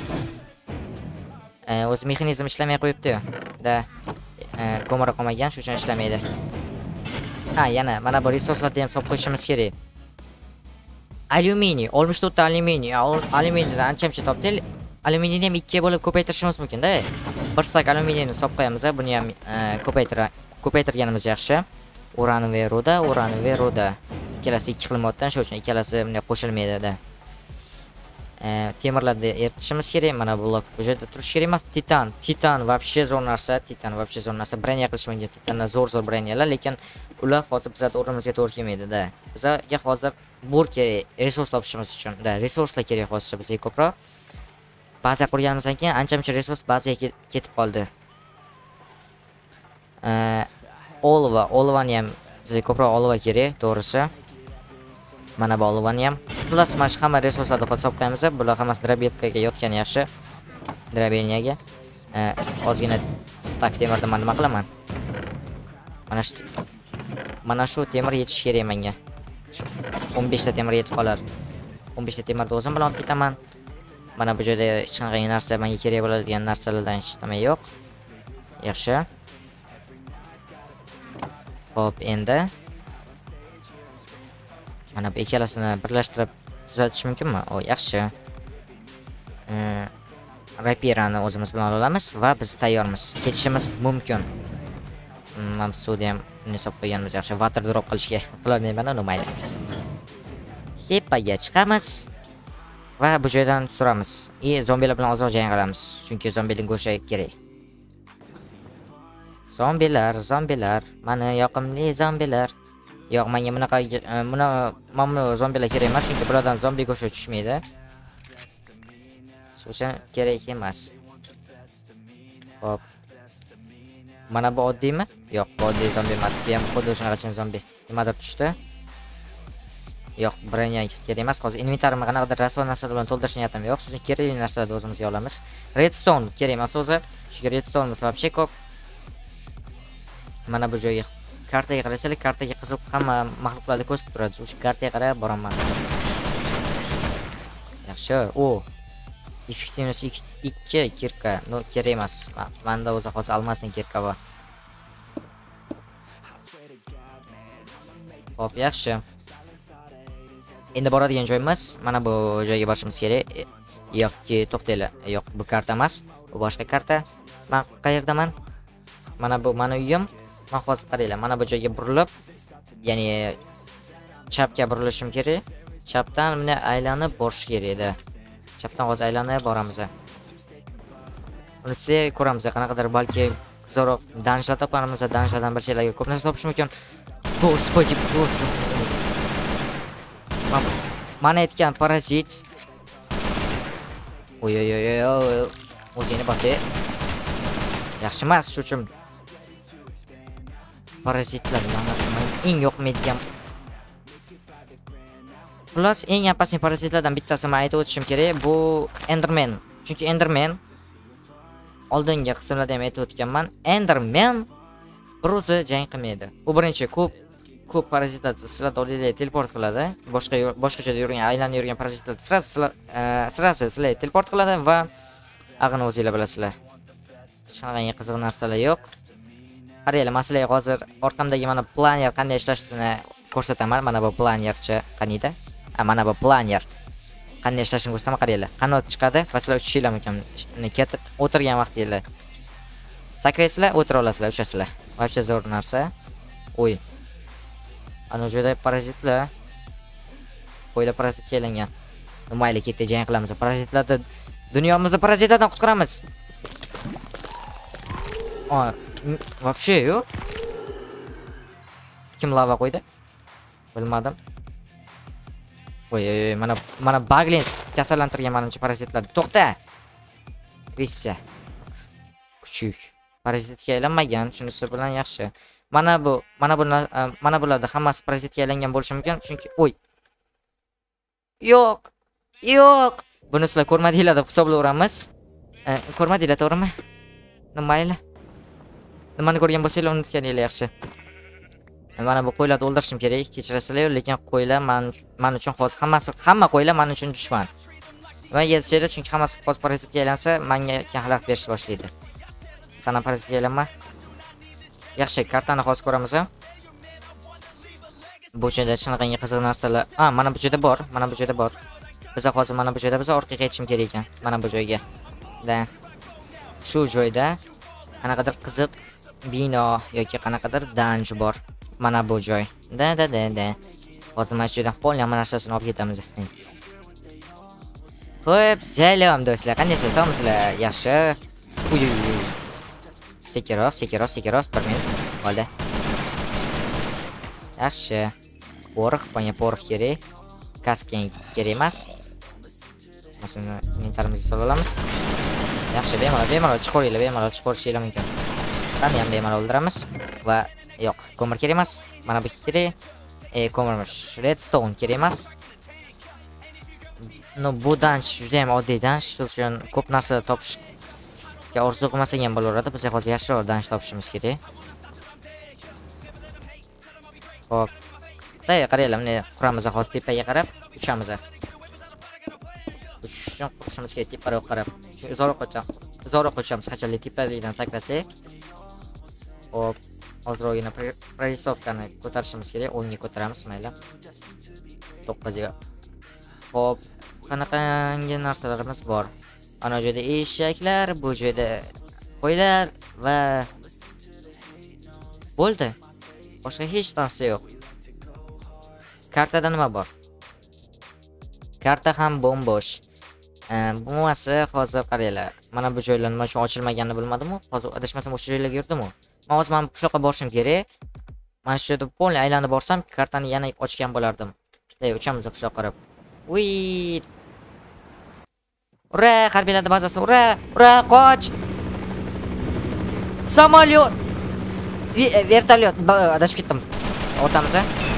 O'zi mexanizm ishlamay qo'yibdi-yu. Da ko'mir qolmagan, shu uchun ishlamaydi. Ha, yana mana bu resurslarni ham solib qo'yishimiz kerak. Alyuminiy, oltmish to'rt ta alyuminiy. Alyuminiydan ancha-muncha topdik. Alyuminiyni ham ikkiga bo'lib ko'paytirishimiz mumkin-da. Bir sak alyuminiyni solib qo'yamiz, buni ham ko'paytira ko'paytirganimiz yaxshi. Uran va ruda, uran va ruda. Ikkalasi ikki xil moddan, shuning uchun ikkalasi bunday qo'shilmaydi-da. Temirlarni eritishimiz kerak. Mana bu blok bu yerda turishi kerak emas. Titan, titan вообще zo'r narsa, titan вообще zo'r narsa. Brenya qilish mumkin. Titandan zo'r-zo'r brenyalar, lekin ular hozir bizning o'rnimizga to'g'ri kelmaydi-da. Bizga hozir bor kerak, resurs topishimiz uchun. Da, resurslar kerak hozir bizga ko'proq. Baza qurganimizdan keyin ancha-muncha resurs bazaga ketib qoldi. Olova, olovani ham bizga ko'proq olova kerak, to'g'risi. Mana bu olovani ham. Xullas, mana shu hamma resurslarni hisob qo'yamiz. Bular hammasi drabetkaga yotgan yaxshi. Drabeniyaga. Ozgina stak temirni men nima qilaman? Mana shu mana shu temir yetish kerak menga. o'n besh ta temir yetib qolar. o'n besh ta temirni o'zim bilan olib ketaman. Mana bu joyda hech qanday narsa menga kerak bo'ladigan narsalardan hech nima yo'q. Yaxshi. Xo'p, endi mana bu ikkalasini birlashtirib tuzatish mumkinmi? O, yaxshi. Rapirani o'zimiz bilan olamiz va biz tayyormiz. Ketishimiz mumkin. Mana suvda ham hisob qo'yganimiz yaxshi. Water drop qilishga qilolmayman, uni mayli. Tepaga chiqamiz va bu joydan suramiz. E, zombilar bilan uzoq jang qilamiz, chunki zombining go'shti kerak. Zombilar, zombilar, mana yoqimli zombilar. Yo'q, menga bunaqa buni mana zombilar kerak emas, chunki bulardan zombi go'shti tushmaydi. Shuning kerak emas. Hop. Mana bu oddiymi? Yo'q, bu oddiy zombi emas. Bu ham xuddi shunaqa zombi. Nimadir tushdi? Yo'q, birini kerak emas. Hozir inventarimni qanaqadir rasvo narsalar bilan to'ldirish niyatim yo'q. Shuning kerakli narsalarni o'zimizga olamiz. Redstone kerak emas o'zi. Chunki redstone sabab ko'p. Mana bu joyga kartaga qarasanglar, kartaga qizil hamma mahluqlarni ko'rsatib turadi. O'sha kartaga qarab boraman. Yaxshi. O. Effektivность ikki kirka. No, kerak emas. Menda o'zi hozir almasning kirka bor. Hop, yaxshi. Endi boradigan joyimiz mana bu joyga borishimiz kerak. Yo'qki, to'xtanglar. Yo'q, bu karta emas, bu boshqa karta. Men qayerdaman? Mana bu meni uyim. Men hozir qaranglar, mana bu joyga burilib, ya'ni chapga burilishim kerak. Chapdan meni aylanib borish kerak edi. Chapdan hozir aylanib boramiz. Unisi ko'ramiz, qanaqadir balki qizaloq danshlar topganimiz, danshlardan bir şeylarga ko'p narsa topish mumkin. Господи, боже. Mana aytgan parazit. Oy oy oy oy. O'zini bosay. Yaxshi emas, shu uchun parazitlar mana eng yoqmaydigan. Plus eng yapasli parazitlardan bittasini men aytib o'tishim kerak. Bu Enderman. Chunki Enderman oldingi qismlarda ham aytib o'tganman. Enderman bir o'zi jang qilmaydi. U birinchi ko'p ko'p parazitlar sizlarni oldingizga teleport qiladi. Boshqa boshqa joyda yurgan, aylanib yurgan parazitlar sirasi sirasi sizlarga teleport qiladi va ag'ini o'zingizlar bilasizlar. Hech qanday qiziq narsalar yo'q. Qaranglar, men sizlarga hozir orqamdagi mana planer qanday ishlashini ko'rsataman. Mana bu planerchi qaniydi? Ha, mana bu planer. Qanday ishlashini ko'rsataman, qaranglar. Qanot chiqadi va sizlar uchishinglar mumkin. Ketib o'tirgan vaqtingizlar sakraysizlar, o'tira olasizlar, uchasizlar. Вообще zo'r narsa. O'y. Ana joyda parazitlar. Qo'ylar parazitga aylangan. Mayli, ketdi jang qilamiz. Parazitlarni dunyomizni parazitlardan qutqaramiz. O, вообще yo'q. Kim lava qo'ydi? Bilmadim. Oy oy, mana mana Baglins kasallantirgan menimcha parazitlar. To'xta. Rissa. Kuchuk. Parazitga aylanmagan, shunisi bilan yaxshi. Mana bu, mana bu mana bularda hammasi parazitga aylangan bo'lishi mumkin, chunki o'y. Yo'q. Yo'q. Buni sizlar ko'rmadinglar deb hisoblayveramiz. Ko'rmadinglar, to'g'rimi? Mayli. Nimani ko'rgan bo'lsanglar unutganinglar yaxshi. Mana bu qo'ylarni o'ldirishim kerak, kechirasizlar, lekin qo'ylar men men uchun hozir hammasi hamma qo'ylar men uchun dushman. Va yetishadi, chunki hammasi hozir parazitga aylansa, menga xalaqit berishni boshlaydi. Sana parazitga aylanma. Yaxshi, kartani hozir ko'ramiz. Bu joyda shunaqangi qiziq narsalar. Ha, mana bu joyda bor, mana bu joyda bor. Biz hozir mana bu joyda biz orqaga qaytishim kerak ekan. Mana bu joyga. Da. Shu joyda qanaqadir qiziq bino yoki qanaqadir danj bor. Mana bu joy. Da da da da. Hozir mana shu joydan polni hamma narsasini olib ketamiz. Xo'p, salom do'stlar. Qandaysizlar? Sog'misizlar? Yaxshi. Uy uy uy. Sekiroq, sekiroq, sekiroq, bir minut. Bo'ldi. Yaxshi. Porx, menga porx kerak. Kask kerak emas. Masalan, inventarimizga solib olamiz. Yaxshi, bemalol, bemalol chiqaringlar, bemalol chiqarishinglar mumkin. Qani ham bemalol o'ldiramiz va yo'q, ko'mir kerak emas. Mana bu kerak. E, ko'mirmish. Redstone kerak emas. No, bu danch juda ham oddiy danch, shuning uchun ko'p narsa topishga orzu qilmasak ham bo'laveradi. Biz hozir yaxshiroq danch topishimiz kerak. Hop. Day qaraylar, mana quramiz hozir tepaga qarab uchamiz. Uchish uchun qurishimiz kerak tepaga qarab. Uzoqroq qochamiz. Uzoqroq qochamiz, qachonli tepalikdan sakrasak. Hop, hozirgina prorissovkani ko'tarishimiz kerak. o'nga ko'taramiz, mayli. to'qqizga. Hop, qanaqangi narsalarimiz bor? Ana joyda eshaklar, bu joyda qo'ylar va bo'ldi. Boshqa hech narsa yo'q. Kartada nima bor? Karta ham bo'mbo'sh. Bo'lmasa hozir qaranglar. Mana bu joylar nima uchun ochilmaganini bilmadim-ku. Hozir adashmasam o'sha joylarga yurdim-ku. Men hozir mana bu qishloqqa borishim kerak. Mana shu yerda polni aylanib borsam, kartani yana ochgan bo'lardim. Ey, uchamiz qishloqqa qarab. Uy! Ura, harbiylar bazasi. Ura, ura, qoch! Samolyot! Vertolyot, adashib ketdim. O'tamiz.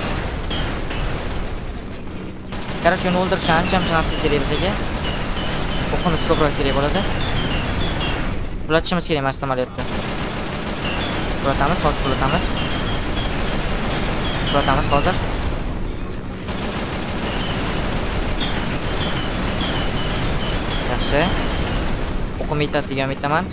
Короче, uni o'ldirish ancha-muncha narsa kerak bizga. O'qimiz ko'proq kerak bo'ladi. Qulatishimiz kerak mana samolyotni. Qulatamiz, hozir qulatamiz. Qulatamiz hozir. Yaxshi. O'qim yetadi degan umiddaman.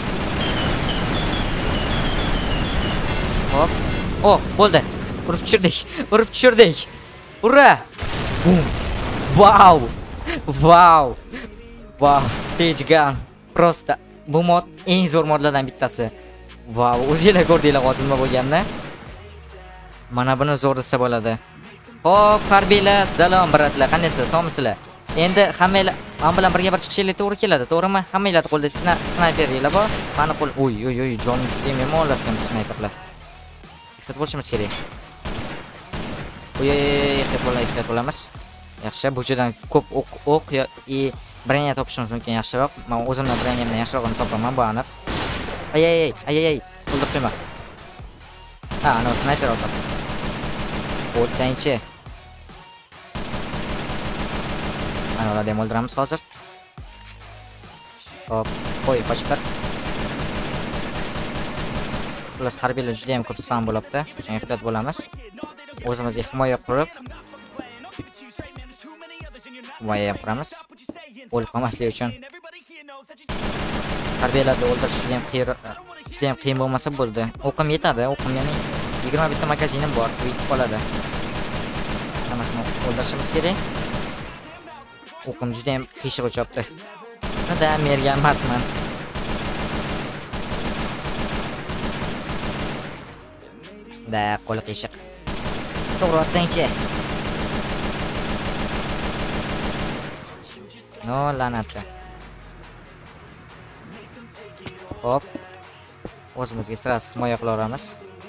Hop. Oh, bo'ldi. Urib tushirdik. Urib tushirdik. Ura! Boom. Wow. Wow. Wow. Tejgan. Prosta bu mod eng zo'r modlardan bittasi. Wow, o'zingizlar ko'rdinglar hozir nima bo'lganini. Mana buni zo'r desa bo'ladi. Hop, harbiylar, salom bratlar, qandaysizlar? Sog'misizlar? Endi hammanglar men bilan birga bir chiqishinglar to'g'ri keladi, to'g'rimi? Hammanglar qo'lda snayperlar bor. Mani qo'l, oy, oy, oy, jonim juda ham yomonlashgan bu snayperlar. Ehtiyot bo'lishimiz kerak. Oy, ehtiyot bo'lamiz, ehtiyot bo'lamiz. Yaxshi, bu joydan ko'p o'q, o'q yoki brenya topishimiz mumkin yaxshiroq. Men o'zimning brenyamdan yaxshirog'ini topaman, bu aniq. Ay, ay, ay, ay, ay, qo'lda qo'yma. Ha, ana snayper otib. O'tsangchi. Ana ularni ham o'ldiramiz hozir. Hop, qo'y, qochiblar. Plus harbiylar juda ham ko'p spam bo'libdi. Shuning uchun ehtiyot bo'lamiz. O'zimizga himoya qurib himoya quramiz. O'lib qolmaslik uchun. Harbiylarni o'ldirish juda ham qiyin, juda ham qiyin bo'lmasa bo'ldi. O'qim yetadi, o'qim meni yigirma bitta magazinim bor, u yetib qoladi. Hammasini o'ldirishimiz kerak. O'qim juda ham qiyshiq o'chibdi. Nada mergan emasman. Da, qo'li qiyshiq. To'g'ri atsangchi. No, la'natli. Hop. O'zimizga sirasi himoya qila olamiz.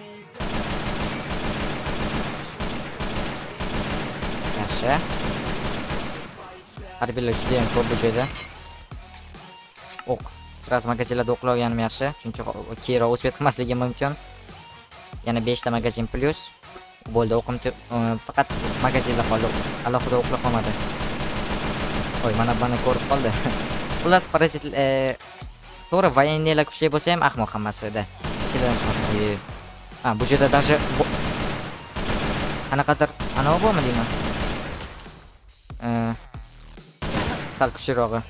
Yaxshi. Harbiylar juda ham ko'p bu joyda. O'q. Sirasi magazinlarda o'qila olganim yaxshi, chunki keyinroq o'sbet qilmasligi mumkin. Yana besh ta magazin plus. Bo'ldi, o'qim faqat magazinlar qoldi. Alohida o'qila qolmadi. Oy, mana buni ko'rib qoldi. Xullas parazit to'g'ri, voyennilar kuchli bo'lsa ham ahmoq hammasida. Sizlardan chiqmasin. Ha, bu yerda даже qanaqadir ana bormi deyman. Eh, sal kuchlirog'i.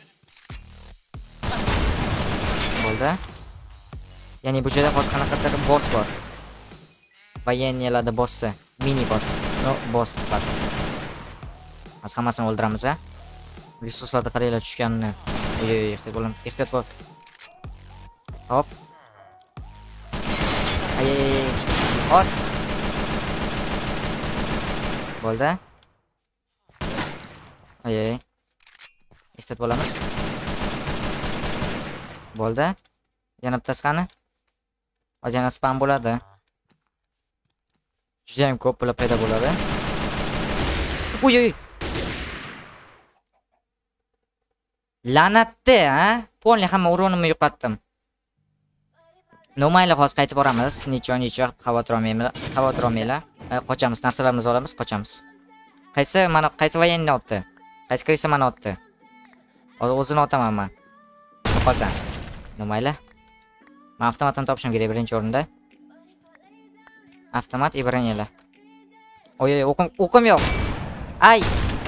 Bo'ldi. Ya'ni bu yerda hozir qanaqadir boss bor. Voyennilarda bossi, mini boss. No, boss bor. Biz hammasini o'ldiramiz, a? Resurslarda qaranglar tushganini. Ey, ehtiyot bo'ling, ehtiyot bo'l. Hop. Ay, ay, ot. Bo'ldi. Ay, ay. Ehtiyot bo'lamiz. Bo'ldi. Yana bittasi qani? Hozir yana spam bo'ladi. Juda ham ko'p pul paydo bo'ladi. Uy, uy. La'natdi, ha? Polni hamma uronimni yo'qotdim. Nomayli hozir qaytib boramiz. Necha necha xavotir olmaymiz. Xavotir olmaylar. Qochamiz, narsalarimizni olamiz, qochamiz. Qaysi mana qaysi voyenni otdi? Qaysi kirsa mana otdi? Hozir o'zini otaman men. Qolsan. Nomayli. Men avtomatni topishim kerak birinchi o'rinda. Avtomat ibraniylar. Oy, o'qim, o'qim yo'q. Ay.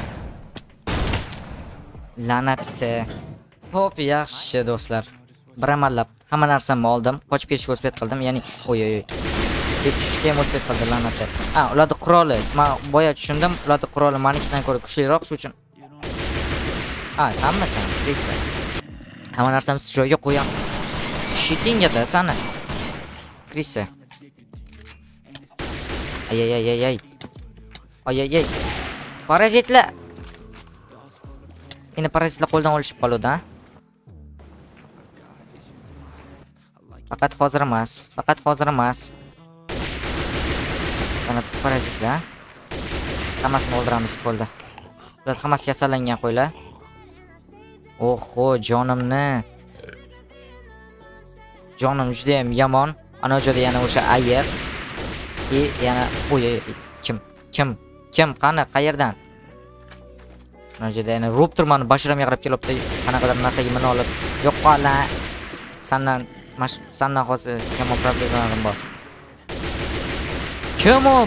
La'natda. Hop, yaxshi do'stlar. Bir amallab hamma narsamni oldim. Qochib ketishga o'sbet qildim. Ya'ni, oy oy. Deb tushishga ham o'sbet qildi la'natda. Ha, ularning quroli. Men boya tushundim. Ularning quroli menikidan ko'ra kuchliroq, shu uchun. Ha, sanmisan? Deysa. Hamma narsamizni joyiga qo'yam. Shitingada sana. Krisa. Ay ay ay ay ay. Ay ay ay. Parazitlar. Yine parazitlar qo'ldan olishib qoldi-da. Faqat hozir emas, faqat hozir emas. Mana parazitlar. Hammasini o'ldiramiz bo'ldi. Ular hammasi kasallangan qo'ylar. Oho, jonimni. Jonim juda ham yomon. Ana joyda yana o'sha ayer. E yana oy kim? Kim? Kim? Qani? Qayerdan? Ana joyda yana ro'p turmani bashiramga qarab kelibdi. Qanaqadir narsaga meni olib, yo'q qola. Sandan, sandan hozir yomon problemalar bor. Kim u?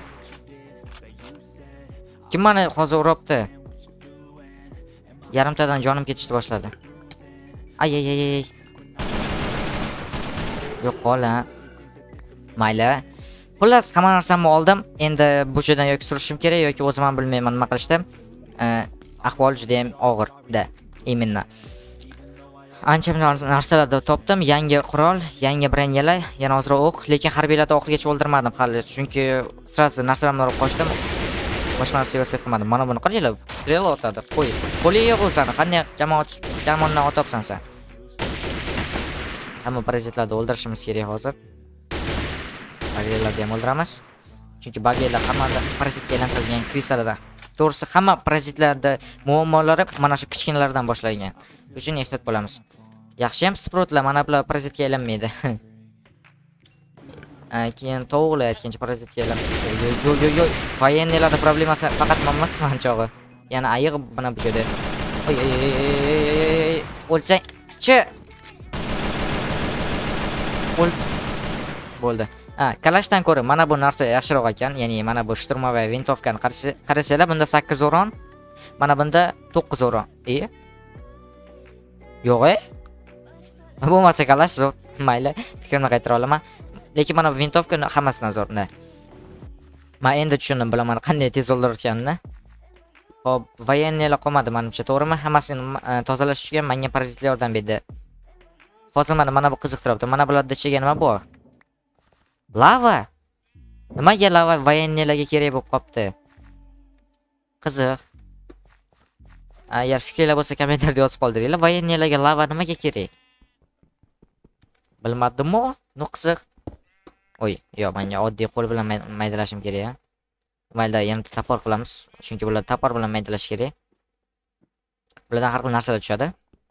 Kim meni hozir uribdi? Yarimtadan jonim ketishni boshladi. Ay ay ay ay. Yo'q qola. Mayli. Xullas, hamma narsamni oldim. Endi bu joydan yoki surishim kerak yoki o'zim ham bilmayman nima qilishdi. Ahvol juda ham og'ir-da. Iminna. Ancha narsalarni topdim. Yangi qurol, yangi bronyalar, yana ozroq o'q, lekin harbiylarni oxirigacha o'ldirmadim hali, chunki sirasi narsalarimni olib qochdim. Boshqa narsaga o'sbet qilmadim. Mana buni qilinglar. Trel otadi. Qo'y. Qo'ling yo'q o'zani. Qanday jamoat jamoatdan otobsan sen? Hamma parazitlarni o'ldirishimiz kerak hozir. Bagiylarni ham o'ldiramiz. Chunki bagiylar hammada parazitga aylantirilgan krisalarda. To'g'risi, hamma parazitlarda muammolari mana shu kichkinalardan boshlangan. Shuning uchun ehtiyot bo'lamiz. Yaxshi ham sprotlar mana bular parazitga aylanmaydi. Keyin tovuqlar aytgancha parazitga aylanib. Yo'q, yo'q, yo'q, yo'q. Voyennilarda problemasi faqat men emasman chog'i. Yana ayiq buni bu yerda. Oy, oy, oy, oy. O'lsang-chi. O'l. Bo'ldi. Ha, kalashdan ko'ra mana bu narsa yaxshiroq ekan. Ya'ni mana bu shturmovoy vintovkani qarasanglar, bunda sakkiz o'ron, mana bunda to'qqiz o'ron. E? Yo'q-e? Bo'lmasa kalash zo'r. Mayli, fikrimni qaytara olaman. Lekin mana bu vintovka hammasidan zo'r-da. Men endi tushundim, bilaman qanday tez o'ldirayotganini. Xo'p, voyennilar qolmadi menimcha, to'g'rimi? Hammasini tozalash uchun menga parazitlar yordam berdi. Hozir mana mana bu qiziqtiribdi. Mana bularda ichiga nima bor? Lava. Nimaga lava voyennilarga kerak bo'lib qopti? Qiziq. Agar fikringlar bo'lsa kommentarda yozib qoldiringlar. Voyennilarga lava nimaga kerak? Bilmadim-mi? Nu qiziq. Oy, yo'q, menga oddiy qo'l bilan maydalashim kerak. Mayda yana tapor qilamiz, chunki bular tapor bilan maydalash kerak. Bulardan har xil narsalar tushadi.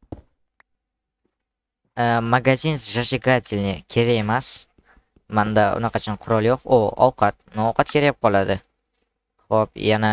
Magazin zажигательный kerak emas. Menda unaqachon qurol yo'q. O, ovqat. No, ovqat kerak qoladi. Xo'p, yana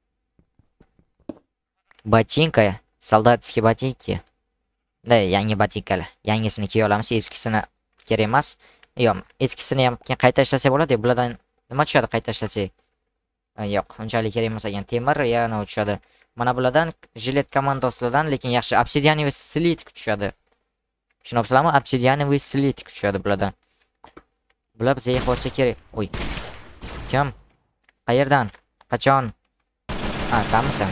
botinka, soldatskiy botinki. Da, yangi botinkalar. Yangisini kiya olamiz, eskisini kerak emas. Yo'q, eskisini ham qayta ishlasak bo'ladi. Bulardan nima tushadi qayta ishlasak? Yo'q, unchalik kerak emas ekan. Temir yana tushadi. Mana bulardan jilet komandosidan, lekin yaxshi obsidianoviy slitik tushadi. Tushunabsizlarmi? Obsidianoviy slitik tushadi bulardan. Bular bizga bo'lsa kerak. Oy. Kim? Qayerdan? Qachon? Ha, senmisan?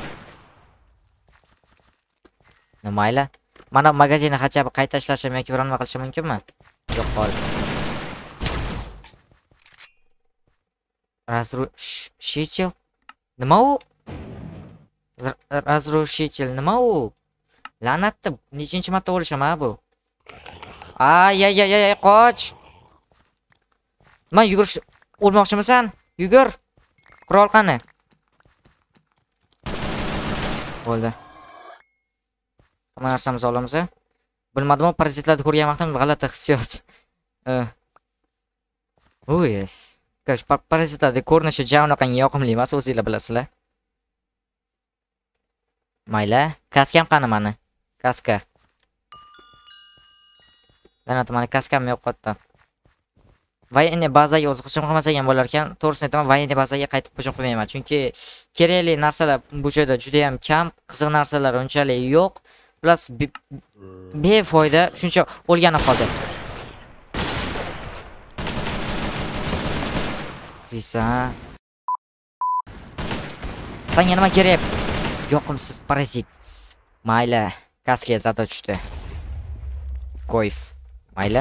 Nimayla? Mana magazinni hachab qayta ishlashim yoki biron nima qilishim mumkinmi? Yo'q, qol. Разрушитель? Nima u? Разрушитель nima u? La'natni nechinchi marta o'lishim ha bu? Ay ay ay ay, qoch. Men yugurish o'lmoqchimisan? Yugur. Qurol qani? Bo'ldi. Hamma narsamizni olamiz. Bilmadim, parazitlarni ko'rgan vaqtim g'alati hissiyot. Uy. Kash parazitlarni ko'rinishi javnaqangi yoqimli emas, o'zingizlar bilasizlar. Mayli, kaskam qani meni? Kaska. La'nat, meni kaskam yo'q qotdi. Voyenniy bazaga o'zi hujum qilmasa ham bo'lar ekan. To'g'risini aytaman, voyenniy bazaga qaytib hujum qilmayman, chunki kerakli narsalar bu joyda juda ham kam, qiziq narsalar unchalik yo'q. Plus befoyda shuncha o'lgani qoldi. Risa. Senga nima kerak? Yoqimsiz parazit. Mayli, kaska zato tushdi. Koyf. Mayli.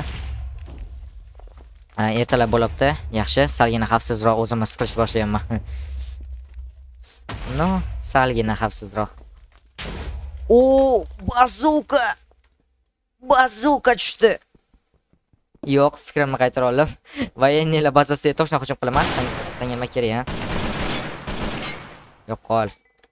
Ertalab bo'libdi. Yaxshi, salgina xavfsizroq o'zimiz qilishni boshlayapman. No, salgina xavfsizroq. O, bazuka. Bazuka tushdi. Yo'q, fikrimni qaytara oldim. Voyenniylar bazasiga to'shna hujum qilaman. Sen senga nima kerak, ha? Yo'q, qol.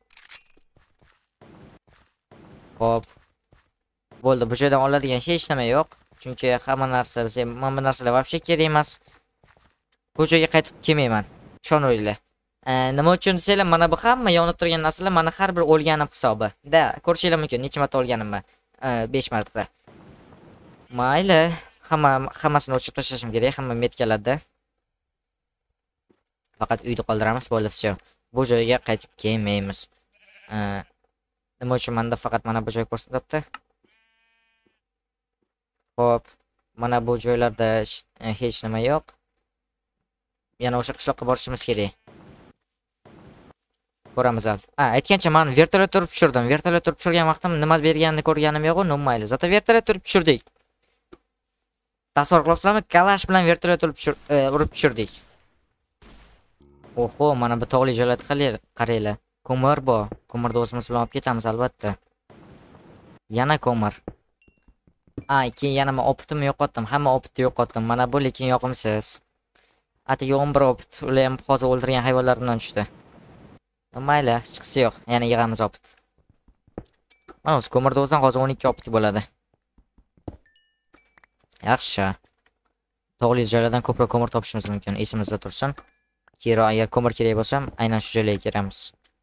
Hop. Bo'ldi, bu joydan oladigan hech nima yo'q. Chunki hamma narsa bizga mana bu narsalar вообще kerak emas. Bu joyga qaytib kelmayman. Ishoninglar. Nima uchun desanglar, mana bu hamma yonib turgan narsalar mana har bir o'lganim hisobi. Da, ko'rishinglar mumkin, necha marta o'lganimni. besh marta. Mayli, hamma hammasini o'chirib tashlashim kerak, hamma metkalarda. Faqat uyda qoldiramiz, bo'ldi, все. Bu joyga qaytib kelmaymiz. Nima uchun menda faqat mana bu joy ko'rsatyapti? Hop, mana bu joylarda hech nima yo'q. Yana o'sha qishloqqa borishimiz kerak. Ko'ramiz. Ha, aytgancha men vertolyot turib tushirdim. Vertolyot turib tushirgan vaqtim nima berganini ko'rganim yo'q, no mayli. Zato vertolyot turib tushirdik. Tasavvur qilibsizlarmi? Kalash bilan vertolyot turib urib tushirdik. Oho, mana bu tog'li joylarga qaranglar. Ko'mir bor. Ko'mirni o'zimiz bilan olib ketamiz albatta. Yana ko'mir. A, keyin yana men optimni yo'qotdim. Hamma optni yo'qotdim. Mana bu lekin yoqimsiz. Atigi o'n bir opt, ular ham hozir o'ldirgan hayvonlardan tushdi. Mayli, chiqisi yo'q. Yana yig'amiz opt. Mana o'z ko'mirda o'zdan hozir o'n ikki opt bo'ladi. Yaxshi. Tog'li joylardan ko'proq ko'mir topishimiz mumkin. Esimizda tursin. Kero agar ko'mir kerak bo'lsa, aynan shu joylarga kiramiz.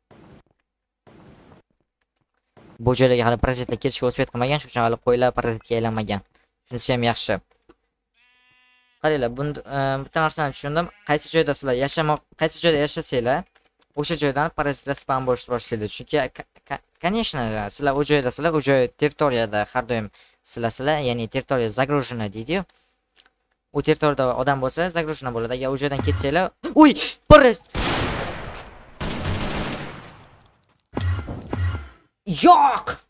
Bu joylarga hali parazitlar ketishga o'sbet qilmagan, shuning uchun hali qo'ylar parazitga aylanmagan. Shunisi ham yaxshi. Qaranglar, bunda bitta narsani tushundim. Qaysi joyda sizlar yashamoq, qaysi joyda yashasanglar, o'sha joydan parazitlar spam bo'lishni boshlaydi. Chunki, конечно, sizlar u joyda sizlar, u joy territoriyada har doim sizlar, ya'ni territoriya загружена deydi-yu. U territoriyada odam bo'lsa, загружена bo'ladi. Agar u joydan ketsanglar, uy, parazit. Yo'q!